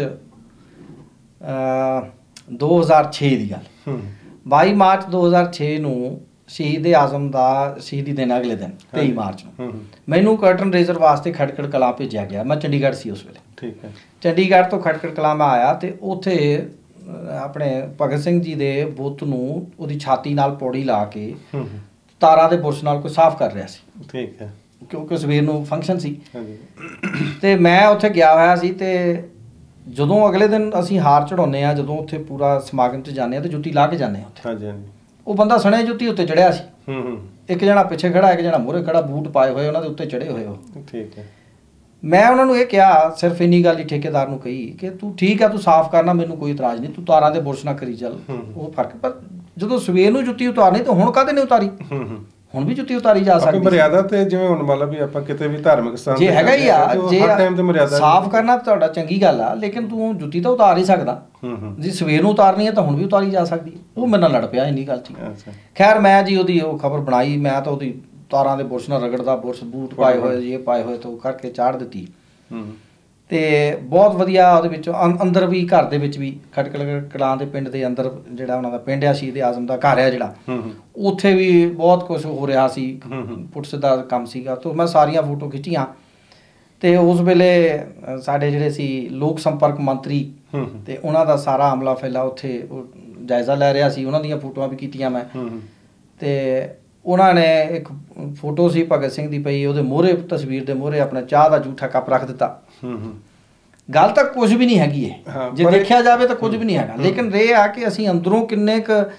2006 ਦੀ ਗੱਲ। 22 ਮਾਰਚ 2006 ਨੂੰ ਸ਼ਹੀਦ ਆਜ਼ਮ ਦਾ ਸ਼ਹੀਦੀ ਦਿਨ, ਅਗਲੇ ਦਿਨ 23 ਮਾਰਚ ਨੂੰ ਮੈਨੂੰ ਕਰਟਨ ਰੇਜ਼ਰ ਵਾਸਤੇ ਖਟਕੜ ਕਲਾਂ ਭੇਜਿਆ ਗਿਆ। ਮੈਂ ਚੰਡੀਗੜ੍ਹ ਸੀ ਉਸ ਵੇਲੇ। ਠੀਕ ਹੈ। ਚੰਡੀਗੜ੍ਹ ਤੋਂ ਖਟਕੜ ਕਲਾਂ ਮੈਂ ਆਇਆ ਤੇ ਉੱਥੇ ਆਪਣੇ ਭਗਤ ਸਿੰਘ ਜੀ ਦੇ ਬੁੱਤ ਨੂੰ ਉਹਦੀ ਛਾਤੀ ਨਾਲ ਪੌੜੀ ਲਾ ਕੇ ਤਾਰਾਂ ਦੇ ਬੁਰਸ਼ ਨਾਲ ਕੋਈ ਸਾਫ਼ ਕਰ ਰਿਹਾ ਸੀ। ਠੀਕ ਹੈ। ਕਿਉਂਕਿ ਸਵੇਰ ਨੂੰ ਫੰਕਸ਼ਨ ਸੀ ਤੇ ਮੈਂ ਉੱਥੇ ਗਿਆ ਹੋਇਆ ਸੀ। ਤੇ ਜਦੋਂ ਅਗਲੇ ਦਿਨ ਅਸੀਂ ਹਾਰ ਚੜਾਉਂਦੇ ਹਾਂ, ਜਦੋਂ ਉੱਥੇ ਪੂਰਾ ਸਮਾਗਮ 'ਚ ਜਾਂਦੇ ਹਾਂ ਤੇ ਜੁੱਤੀ ਲਾ ਕੇ ਜਾਂਦੇ ਹਾਂ ਉੱਥੇ। ਹਾਂਜੀ ਹਾਂਜੀ। ਉਹ ਬੰਦਾ ਸਣੇ ਜੁੱਤੀ ਉੱਤੇ ਚੜਿਆ ਸੀ। ਇੱਕ ਜਣਾ ਪਿੱਛੇ ਖੜਾ, ਇੱਕ ਜਣਾ ਮੂਹਰੇ ਖੜਾ, ਬੂਟ ਪਾਏ ਹੋਏ, ਉਹਨਾਂ ਦੇ ਉੱਤੇ ਚੜੇ ਹੋਏ ਉਹ। ਠੀਕ ਹੈ। ਮੈਂ ਉਹਨਾਂ ਨੂੰ ਇਹ ਕਿਹਾ, ਸਿਰਫ ਇੰਨੀ ਗੱਲ ਹੀ ਠੇਕੇਦਾਰ ਨੂੰ ਕਹੀ ਕਿ ਤੂੰ ਠੀਕ ਹੈ, ਤੂੰ ਸਾਫ਼ ਕਰਨਾ, ਮੈਨੂੰ ਕੋਈ ਇਤਰਾਜ਼ ਨਹੀਂ, ਤੂੰ ਤਾਰਾਂ ਦੇ ਬੁਰਸ਼ ਨਾ ਕਰੀ ਚੱਲ, ਉਹ ਫਰਕ। ਪਰ ਜਦੋਂ ਸਵੇਰ ਨੂੰ ਜੁੱਤੀ ਉਤਾਰਨੀ ਤਾਂ ਹੁਣ ਕਾਹਦੇ ਨਹੀਂ ਉਤਾਰੀ? ਹੁਣ ਵੀ ਜੁੱਤੀ ਉਤਾਰੀ ਜਾ ਸਕਦੀ ਮਰਿਆਦਾ। ਤੇ ਜਿਵੇਂ ਹੁਣ ਮੰਨ ਲਾ ਵੀ ਆਪਾਂ ਕਿਤੇ ਵੀ ਧਾਰਮਿਕ ਸਥਾਨ ਜੇ ਹੈਗਾ ਹੀ ਆ, ਜੇ ਸਾਫ਼ ਕਰਨਾ ਤੁਹਾਡਾ ਚੰਗੀ ਗੱਲ ਆ, ਲੇਕਿਨ ਤੂੰ ਜੁੱਤੀ ਤਾਂ ਉਤਾਰ ਹੀ ਸਕਦਾ। ਜੇ ਸਵੇਰ ਨੂੰ ਉਤਾਰਨੀ ਹੈ ਤਾਂ ਹੁਣ ਵੀ ਉਤਾਰੀ ਜਾ ਸਕਦੀ ਹੈ। ਉਹ ਮੇਰੇ ਨਾਲ ਲੜ ਪਿਆ ਇੰਨੀ ਗੱਲ 'ਚ। ਖੈਰ ਮੈਂ ਜੀ ਉਹਦੀ ਉਹ ਖਬਰ ਬਣਾਈ, ਮੈਂ ਤਾਂ ਉਹਦੀ ਤਾਰਾਂ ਦੇ ਬੁਰਸ਼ ਨਾਲ ਰਗੜਦਾ, ਬੁਰਸ਼ ਬੂਟ ਪਾਏ ਹੋਏ, ਇਹ ਪਾਏ ਹੋਏ, ਤਾਂ ਉਹ ਕਰਕੇ ਚਾੜ ਦਿੱਤੀ। ਤੇ ਬਹੁਤ ਵਧੀਆ ਉਹਦੇ ਵਿੱਚ ਅੰਦਰ ਵੀ, ਘਰ ਦੇ ਵਿੱਚ ਵੀ, ਖਟਕੜ ਕਲਾਂ ਦੇ ਪਿੰਡ ਦੇ ਅੰਦਰ ਜਿਹੜਾ ਉਹਨਾਂ ਦਾ ਪਿੰਡ ਆ, ਸ਼ਹੀਦ ਆਜ਼ਮ ਦਾ ਘਰ ਆ ਜਿਹੜਾ, ਉੱਥੇ ਵੀ ਬਹੁਤ ਕੁਛ ਹੋ ਰਿਹਾ ਸੀ, ਪੁਲਿਸ ਦਾ ਕੰਮ ਸੀਗਾ। ਤਾਂ ਮੈਂ ਸਾਰੀਆਂ ਫੋਟੋ ਖਿੱਚੀਆਂ। ਤੇ ਉਸ ਵੇਲੇ ਸਾਡੇ ਜਿਹੜੇ ਸੀ ਲੋਕ ਸੰਪਰਕ ਮੰਤਰੀ, ਤੇ ਉਹਨਾਂ ਦਾ ਸਾਰਾ ਅਮਲਾ ਫੈਲਾ ਉੱਥੇ ਜਾਇਜ਼ਾ ਲੈ ਰਿਹਾ ਸੀ। ਉਹਨਾਂ ਦੀਆਂ ਫੋਟੋਆਂ ਵੀ ਕੀਤੀਆਂ ਮੈਂ। ਤੇ ਉਹਨਾਂ ਨੇ ਇੱਕ ਫੋਟੋ ਸੀ ਭਗਤ ਸਿੰਘ ਦੀ ਪਈ, ਉਹਦੇ ਮੂਹਰੇ, ਤਸਵੀਰ ਦੇ ਮੂਹਰੇ ਆਪਣਾ ਚਾਹ ਦਾ ਜੂਠਾ ਕੱਪ ਰੱਖ ਦਿੱਤਾ। ਗੱਲ ਤਾਂ ਕੁਝ ਵੀ ਨਹੀਂ ਹੈਗੀ ਇਹ, ਜੇ ਦੇਖਿਆ ਜਾਵੇ ਤਾਂ ਕੁਝ ਵੀ ਨਹੀਂ ਹੈਗਾ। ਲੇਕਿਨ ਇਹ ਆ ਕਿ ਅਸੀਂ ਅੰਦਰੋਂ ਕਿੰਨੇ ਕੁ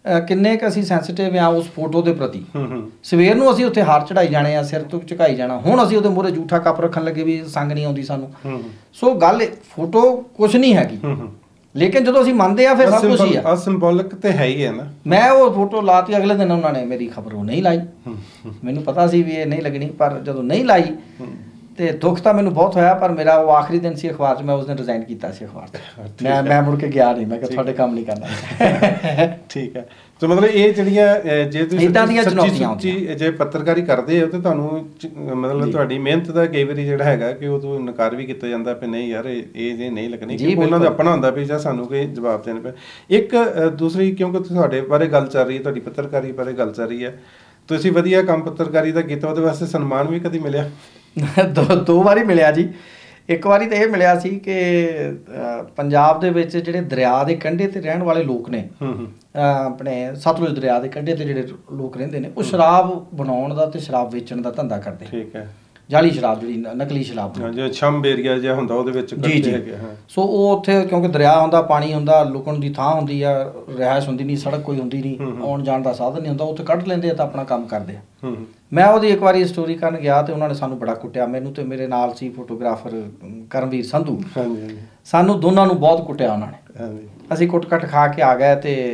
ਕਿੰਨੇ ਕੁ ਅਸੀਂ ਸੈਂਸਿਟਿਵ ਆ ਉਸ ਫੋਟੋ ਦੇ ਪ੍ਰਤੀ। ਸਵੇਰ ਨੂੰ ਅਸੀਂ ਉੱਥੇ ਹਾਰ ਚੜਾਈ ਜਾਣੇ ਆ, ਸਿਰ ਤੋਂ ਝੁਕਾਈ ਜਾਣਾ, ਹੁਣ ਅਸੀਂ ਉਹਦੇ ਮੂਹਰੇ ਜੂਠਾ ਕੱਪ ਰੱਖਣ ਲੱਗੇ ਵੀ ਸੰਗ ਨਹੀਂ ਆਉਂਦੀ ਸਾਨੂੰ। ਸੋ ਗੱਲ ਫੋਟੋ ਕੁਛ ਨਹੀਂ ਹੈਗੀ, ਲੇਕਿਨ ਜਦੋਂ ਅਸੀਂ ਮੰਨਦੇ ਆ ਫਿਰ ਸਭ ਕੁਝ ਹੀ ਆ। ਸਿੰਬੋਲਿਕ ਤੇ ਹੈ ਹੀ ਹੈ ਨਾ। ਮੈਂ ਉਹ ਫੋਟੋ ਲਾਤੀ, ਅਗਲੇ ਦਿਨ ਉਹਨਾਂ ਨੇ ਮੇਰੀ ਖਬਰ ਉਹ ਨਹੀਂ ਲਾਈ। ਮੈਨੂੰ ਪਤਾ ਸੀ ਵੀ ਇਹ ਨਹੀਂ ਲੱਗਣੀ, ਪਰ ਜਦੋਂ ਨਹੀਂ ਲਾਈ ਤੇ ਦੁੱਖ ਤਾਂ ਮੈਨੂੰ ਬਹੁਤ ਹੋਇਆ। ਪਰ ਮੇਰਾ ਉਹ ਆਖਰੀ ਦਿਨ ਸੀ ਅਖਬਾਰ 'ਚ, ਮੈਂ ਉਸ ਦਿਨ ਰਿਜ਼ਾਈਨ ਕੀਤਾ ਸੀ ਅਖਬਾਰ 'ਚ। ਮੈਂ ਮੁੜ ਕੇ ਗਿਆ ਨਹੀਂ, ਮੈਂ ਕਿਹਾ ਤੁਹਾਡੇ ਕੰਮ ਨਹੀਂ ਕਰਨਾ। ਠੀਕ ਹੈ। ਸੋ ਮਤਲਬ ਇਹ ਜਿਹੜੀਆਂ ਜੇ ਤੁਸੀਂ ਇੱਦਾਂ ਦੀਆਂ ਚੁਣੌਤੀਆਂ ਜੇ ਪੱਤਰਕਾਰੀ ਕਰਦੇ ਹੋ ਤੇ ਤੁਹਾਨੂੰ ਮਤਲਬ ਤੁਹਾਡੀ ਮਿਹਨਤ ਦਾ ਕਈ ਵਾਰੀ ਜਿਹੜਾ ਹੈਗਾ ਕਿ ਉਹ ਤੋਂ ਨਕਾਰ ਵੀ ਕੀਤਾ ਜਾਂਦਾ ਵੀ ਨਹੀਂ ਯਾਰ ਇਹ ਜੇ ਨਹੀਂ ਲੱਗਣੀ, ਕਿਉਂਕਿ ਉਹਨਾਂ ਦਾ ਆਪਣਾ ਹੁੰਦਾ ਵੀ ਜਾਂ ਸਾਨੂੰ ਕੋਈ ਜਵਾਬ ਦੇਣਾ ਪਿਆ। ਇੱਕ ਦੂਸਰੀ, ਕਿਉਂਕਿ ਤੁਹਾਡੇ ਬਾਰੇ ਗੱਲ ਚੱਲ ਰਹੀ ਹੈ, ਤੁਹਾਡੀ ਪੱਤਰਕਾਰੀ ਬਾਰੇ ਗੱਲ ਚੱਲ ਰਹੀ ਹੈ, ਤੁਸੀਂ ਵਧੀਆ ਕੰਮ ਪੱਤਰਕਾਰੀ ਦਾ ਕੀਤਾ, ਉਹਦੇ ਵਾਸਤੇ ਸਨਮਾਨ ਵੀ ਕਦੀ ਮਿਲਿਆ? ਦੋ ਵਾਰੀ ਮਿਲਿਆ ਜੀ। ਇੱਕ ਵਾਰੀ ਤਾਂ ਇਹ ਮਿਲਿਆ ਸੀ ਕਿ ਪੰਜਾਬ ਦੇ ਵਿੱਚ ਜਿਹੜੇ ਦਰਿਆ ਦੇ ਕੰਢੇ ਤੇ ਰਹਿਣ ਵਾਲੇ ਲੋਕ ਨੇ, ਆਪਣੇ ਸਤਲੁਜ ਦਰਿਆ ਦੇ ਕੰਢੇ ਤੇ ਜਿਹੜੇ ਲੋਕ ਰਹਿੰਦੇ ਨੇ, ਉਹ ਸ਼ਰਾਬ ਬਣਾਉਣ ਦਾ ਤੇ ਸ਼ਰਾਬ ਵੇਚਣ ਦਾ ਧੰਦਾ ਕਰਦੇ। ਠੀਕ ਹੈ। ਜਾਲੀ ਸ਼ਰਾਬ, ਜਿਹੜੀ ਨਕਲੀ ਸ਼ਰਾਬ, ਜੋ ਛੰਬ ਏਰੀਆ ਜਿਹਾ ਹੁੰਦਾ ਉਹਦੇ ਵਿੱਚ ਕਰਦੇ ਹੈਗੇ। ਸੋ ਉਹ ਉੱਥੇ ਕਿਉਂਕਿ ਦਰਿਆ ਹੁੰਦਾ, ਪਾਣੀ ਹੁੰਦਾ, ਲੁਕਣ ਦੀ ਥਾਂ ਹੁੰਦੀ ਆ, ਰਿਹਾਇਸ਼ ਹੁੰਦੀ ਨਹੀਂ, ਸੜਕ ਕੋਈ ਹੁੰਦੀ ਨਹੀਂ, ਆਉਣ ਜਾਣ ਦਾ ਸਾਧਨ ਨਹੀਂ ਹੁੰਦਾ, ਉੱਥੇ ਕੱਢ ਲੈਂਦੇ ਆ ਤਾਂ ਆਪਣਾ ਕੰਮ ਕਰਦੇ ਆ। ਮੈਂ ਉਹਦੀ ਇੱਕ ਵਾਰੀ ਸਟੋਰੀ ਕਰਨ ਗਿਆ ਤੇ ਉਹਨਾਂ ਨੇ ਸਾਨੂੰ ਬੜਾ ਕੁੱਟਿਆ, ਮੈਨੂੰ ਤੇ ਮੇਰੇ ਨਾਲ ਸੀ ਫੋਟੋਗ੍ਰਾਫਰ ਕਰਮਵੀਰ ਸੰਧੂ। ਸਾਨੂੰ ਦੋਨਾਂ ਨੂੰ ਬਹੁਤ ਕੁੱਟਿਆ ਉਹਨਾਂ ਨੇ। ਅਸੀਂ ਕੁੱਟ ਕੱਟ ਖਾ ਕੇ ਆ ਗਏ ਤੇ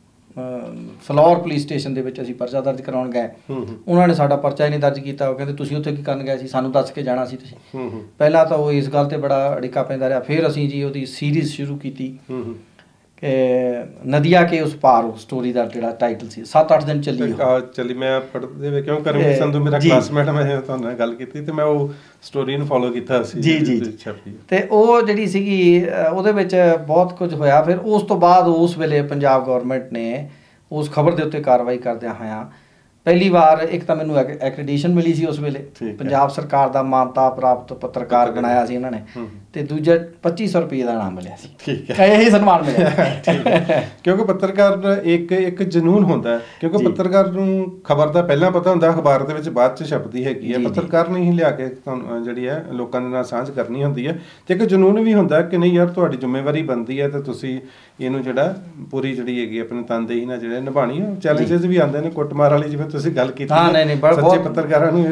ਫਲੋਰ ਪੁਲਿਸ ਸਟੇਸ਼ਨ ਦੇ ਵਿੱਚ ਅਸੀਂ ਪਰਚਾ ਦਰਜ ਕਰਾਉਣ ਗਏ। ਉਹਨਾਂ ਨੇ ਸਾਡਾ ਪਰਚਾ ਹੀ ਨਹੀਂ ਦਰਜ ਕੀਤਾ। ਉਹ ਕਹਿੰਦੇ ਤੁਸੀਂ ਉੱਥੇ ਕੀ ਕਰਨ ਗਏ ਸੀ, ਸਾਨੂੰ ਦੱਸ ਕੇ ਜਾਣਾ ਸੀ ਤੁਸੀਂ। ਪਹਿਲਾਂ ਤਾਂ ਉਹ ਇਸ ਗੱਲ ਤੇ ਬੜਾ ਅੜਿੱਕਾ ਪੈਂਦਾ ਰਿਹਾ। ਫਿਰ ਅਸੀਂ ਜੀ ਉਹਦੀ ਸੀਰੀਜ਼ ਸ਼ੁਰੂ ਕੀਤੀ ਕਿ ਨਦੀਆਂ ਕੇ ਉਸ ਪਾਰ, ਸਟੋਰੀ ਦਾ ਜਿਹੜਾ ਟਾਈਟਲ ਸੀ। 7-8 ਦਿਨ ਚੱਲੀ। ਮੈਂ ਪੜ੍ਹਦੇ ਵੇ ਕਿਉਂ ਕਰਮਵੀਰ ਸੰਧੂ ਮੇਰਾ ਕਲਾਸਮੇਟ, ਮੈਂ ਤੁਹਾਨੂੰ ਨਾਲ ਗੱਲ ਕੀਤੀ ਤੇ ਮੈਂ ਉਹ ਸਟੋਰੀ ਨੂੰ ਫੋਲੋ ਕੀਤਾ ਸੀ। ਜੀ ਤੇ ਉਹ ਜਿਹੜੀ ਸੀਗੀ ਉਹਦੇ ਵਿੱਚ ਬਹੁਤ ਕੁਝ ਹੋਇਆ। ਫਿਰ ਉਸ ਤੋਂ ਬਾਅਦ ਉਸ ਵੇਲੇ ਪੰਜਾਬ ਗੌਰਮੈਂਟ ਨੇ ਉਸ ਖਬਰ ਦੇ ਉੱਤੇ ਕਾਰਵਾਈ ਕਰਦਿਆਂ ਹੋਇਆਂ ਪਹਿਲੀ ਵਾਰ ਇੱਕ ਤਾਂ ਮੈਨੂੰ ਐਕ੍ਰੈਡੀਸ਼ਨ ਮਿਲੀ ਸੀ ਉਸ ਵੇਲੇ, ਪੰਜਾਬ ਸਰਕਾਰ ਦਾ ਮਾਨਤਾ ਪ੍ਰਾਪਤ ਪੱਤਰਕਾਰ ਬਣਾਇਆ ਸੀ ਇਹਨਾਂ ਨੇ, ਤੇ ਦੂਜਾ 2500 ਰੁਪਏ ਦਾ ਇਨਾਮ ਮਿਲਿਆ ਸੀ। ਠੀਕ ਹੈ, ਇਹੀ ਸਨਮਾਨ ਮਿਲਿਆ। ਕਿਉਂਕਿ ਪੱਤਰਕਾਰ ਦਾ ਇੱਕ ਜਨੂਨ ਹੁੰਦਾ ਹੈ, ਕਿਉਂਕਿ ਪੱਤਰਕਾਰ ਨੂੰ ਖਬਰ ਦਾ ਪਹਿਲਾਂ ਪਤਾ ਹੁੰਦਾ, ਅਖਬਾਰ ਦੇ ਵਿੱਚ ਬਾਅਦ 'ਚ ਛਪਦੀ ਹੈਗੀ ਹੈ। ਪੱਤਰਕਾਰ ਨੇ ਹੀ ਲਿਆ ਕੇ ਤੁਹਾਨੂੰ ਜਿਹੜੀ ਹੈ ਲੋਕਾਂ ਦੇ ਨਾਲ ਸਾਂਝ ਕਰਨੀ ਹੁੰਦੀ ਹੈ, ਤੇ ਇੱਕ ਜਨੂਨ ਵੀ ਹੁੰਦਾ ਕਿ ਨਹੀਂ ਯਾਰ ਤੁਹਾਡੀ ਜ਼ਿੰਮੇਵਾਰੀ ਬਣਦੀ ਹੈ ਤੇ ਤੁਸੀਂ ਇਹਨੂੰ ਜਿਹੜਾ ਪੂਰੀ ਜਿਹੜੀ ਹੈਗੀ ਆਪਣੀ ਤਨਦੇਹੀ ਨਾਲ ਜਿਹੜੇ ਨਿਭਾਉਣੀ ਹੈ। ਚੈਲੰਜਸ ਵੀ ਆਉਂਦੇ ਨੇ, ਕੁੱਟਮਾਰ ਵਾਲੀ ਜਿਵੇਂ ਤੁਸੀਂ ਗੱਲ ਕੀਤੀ, ਸੱਚੇ ਪੱਤਰਕਾਰਾਂ ਨੂੰ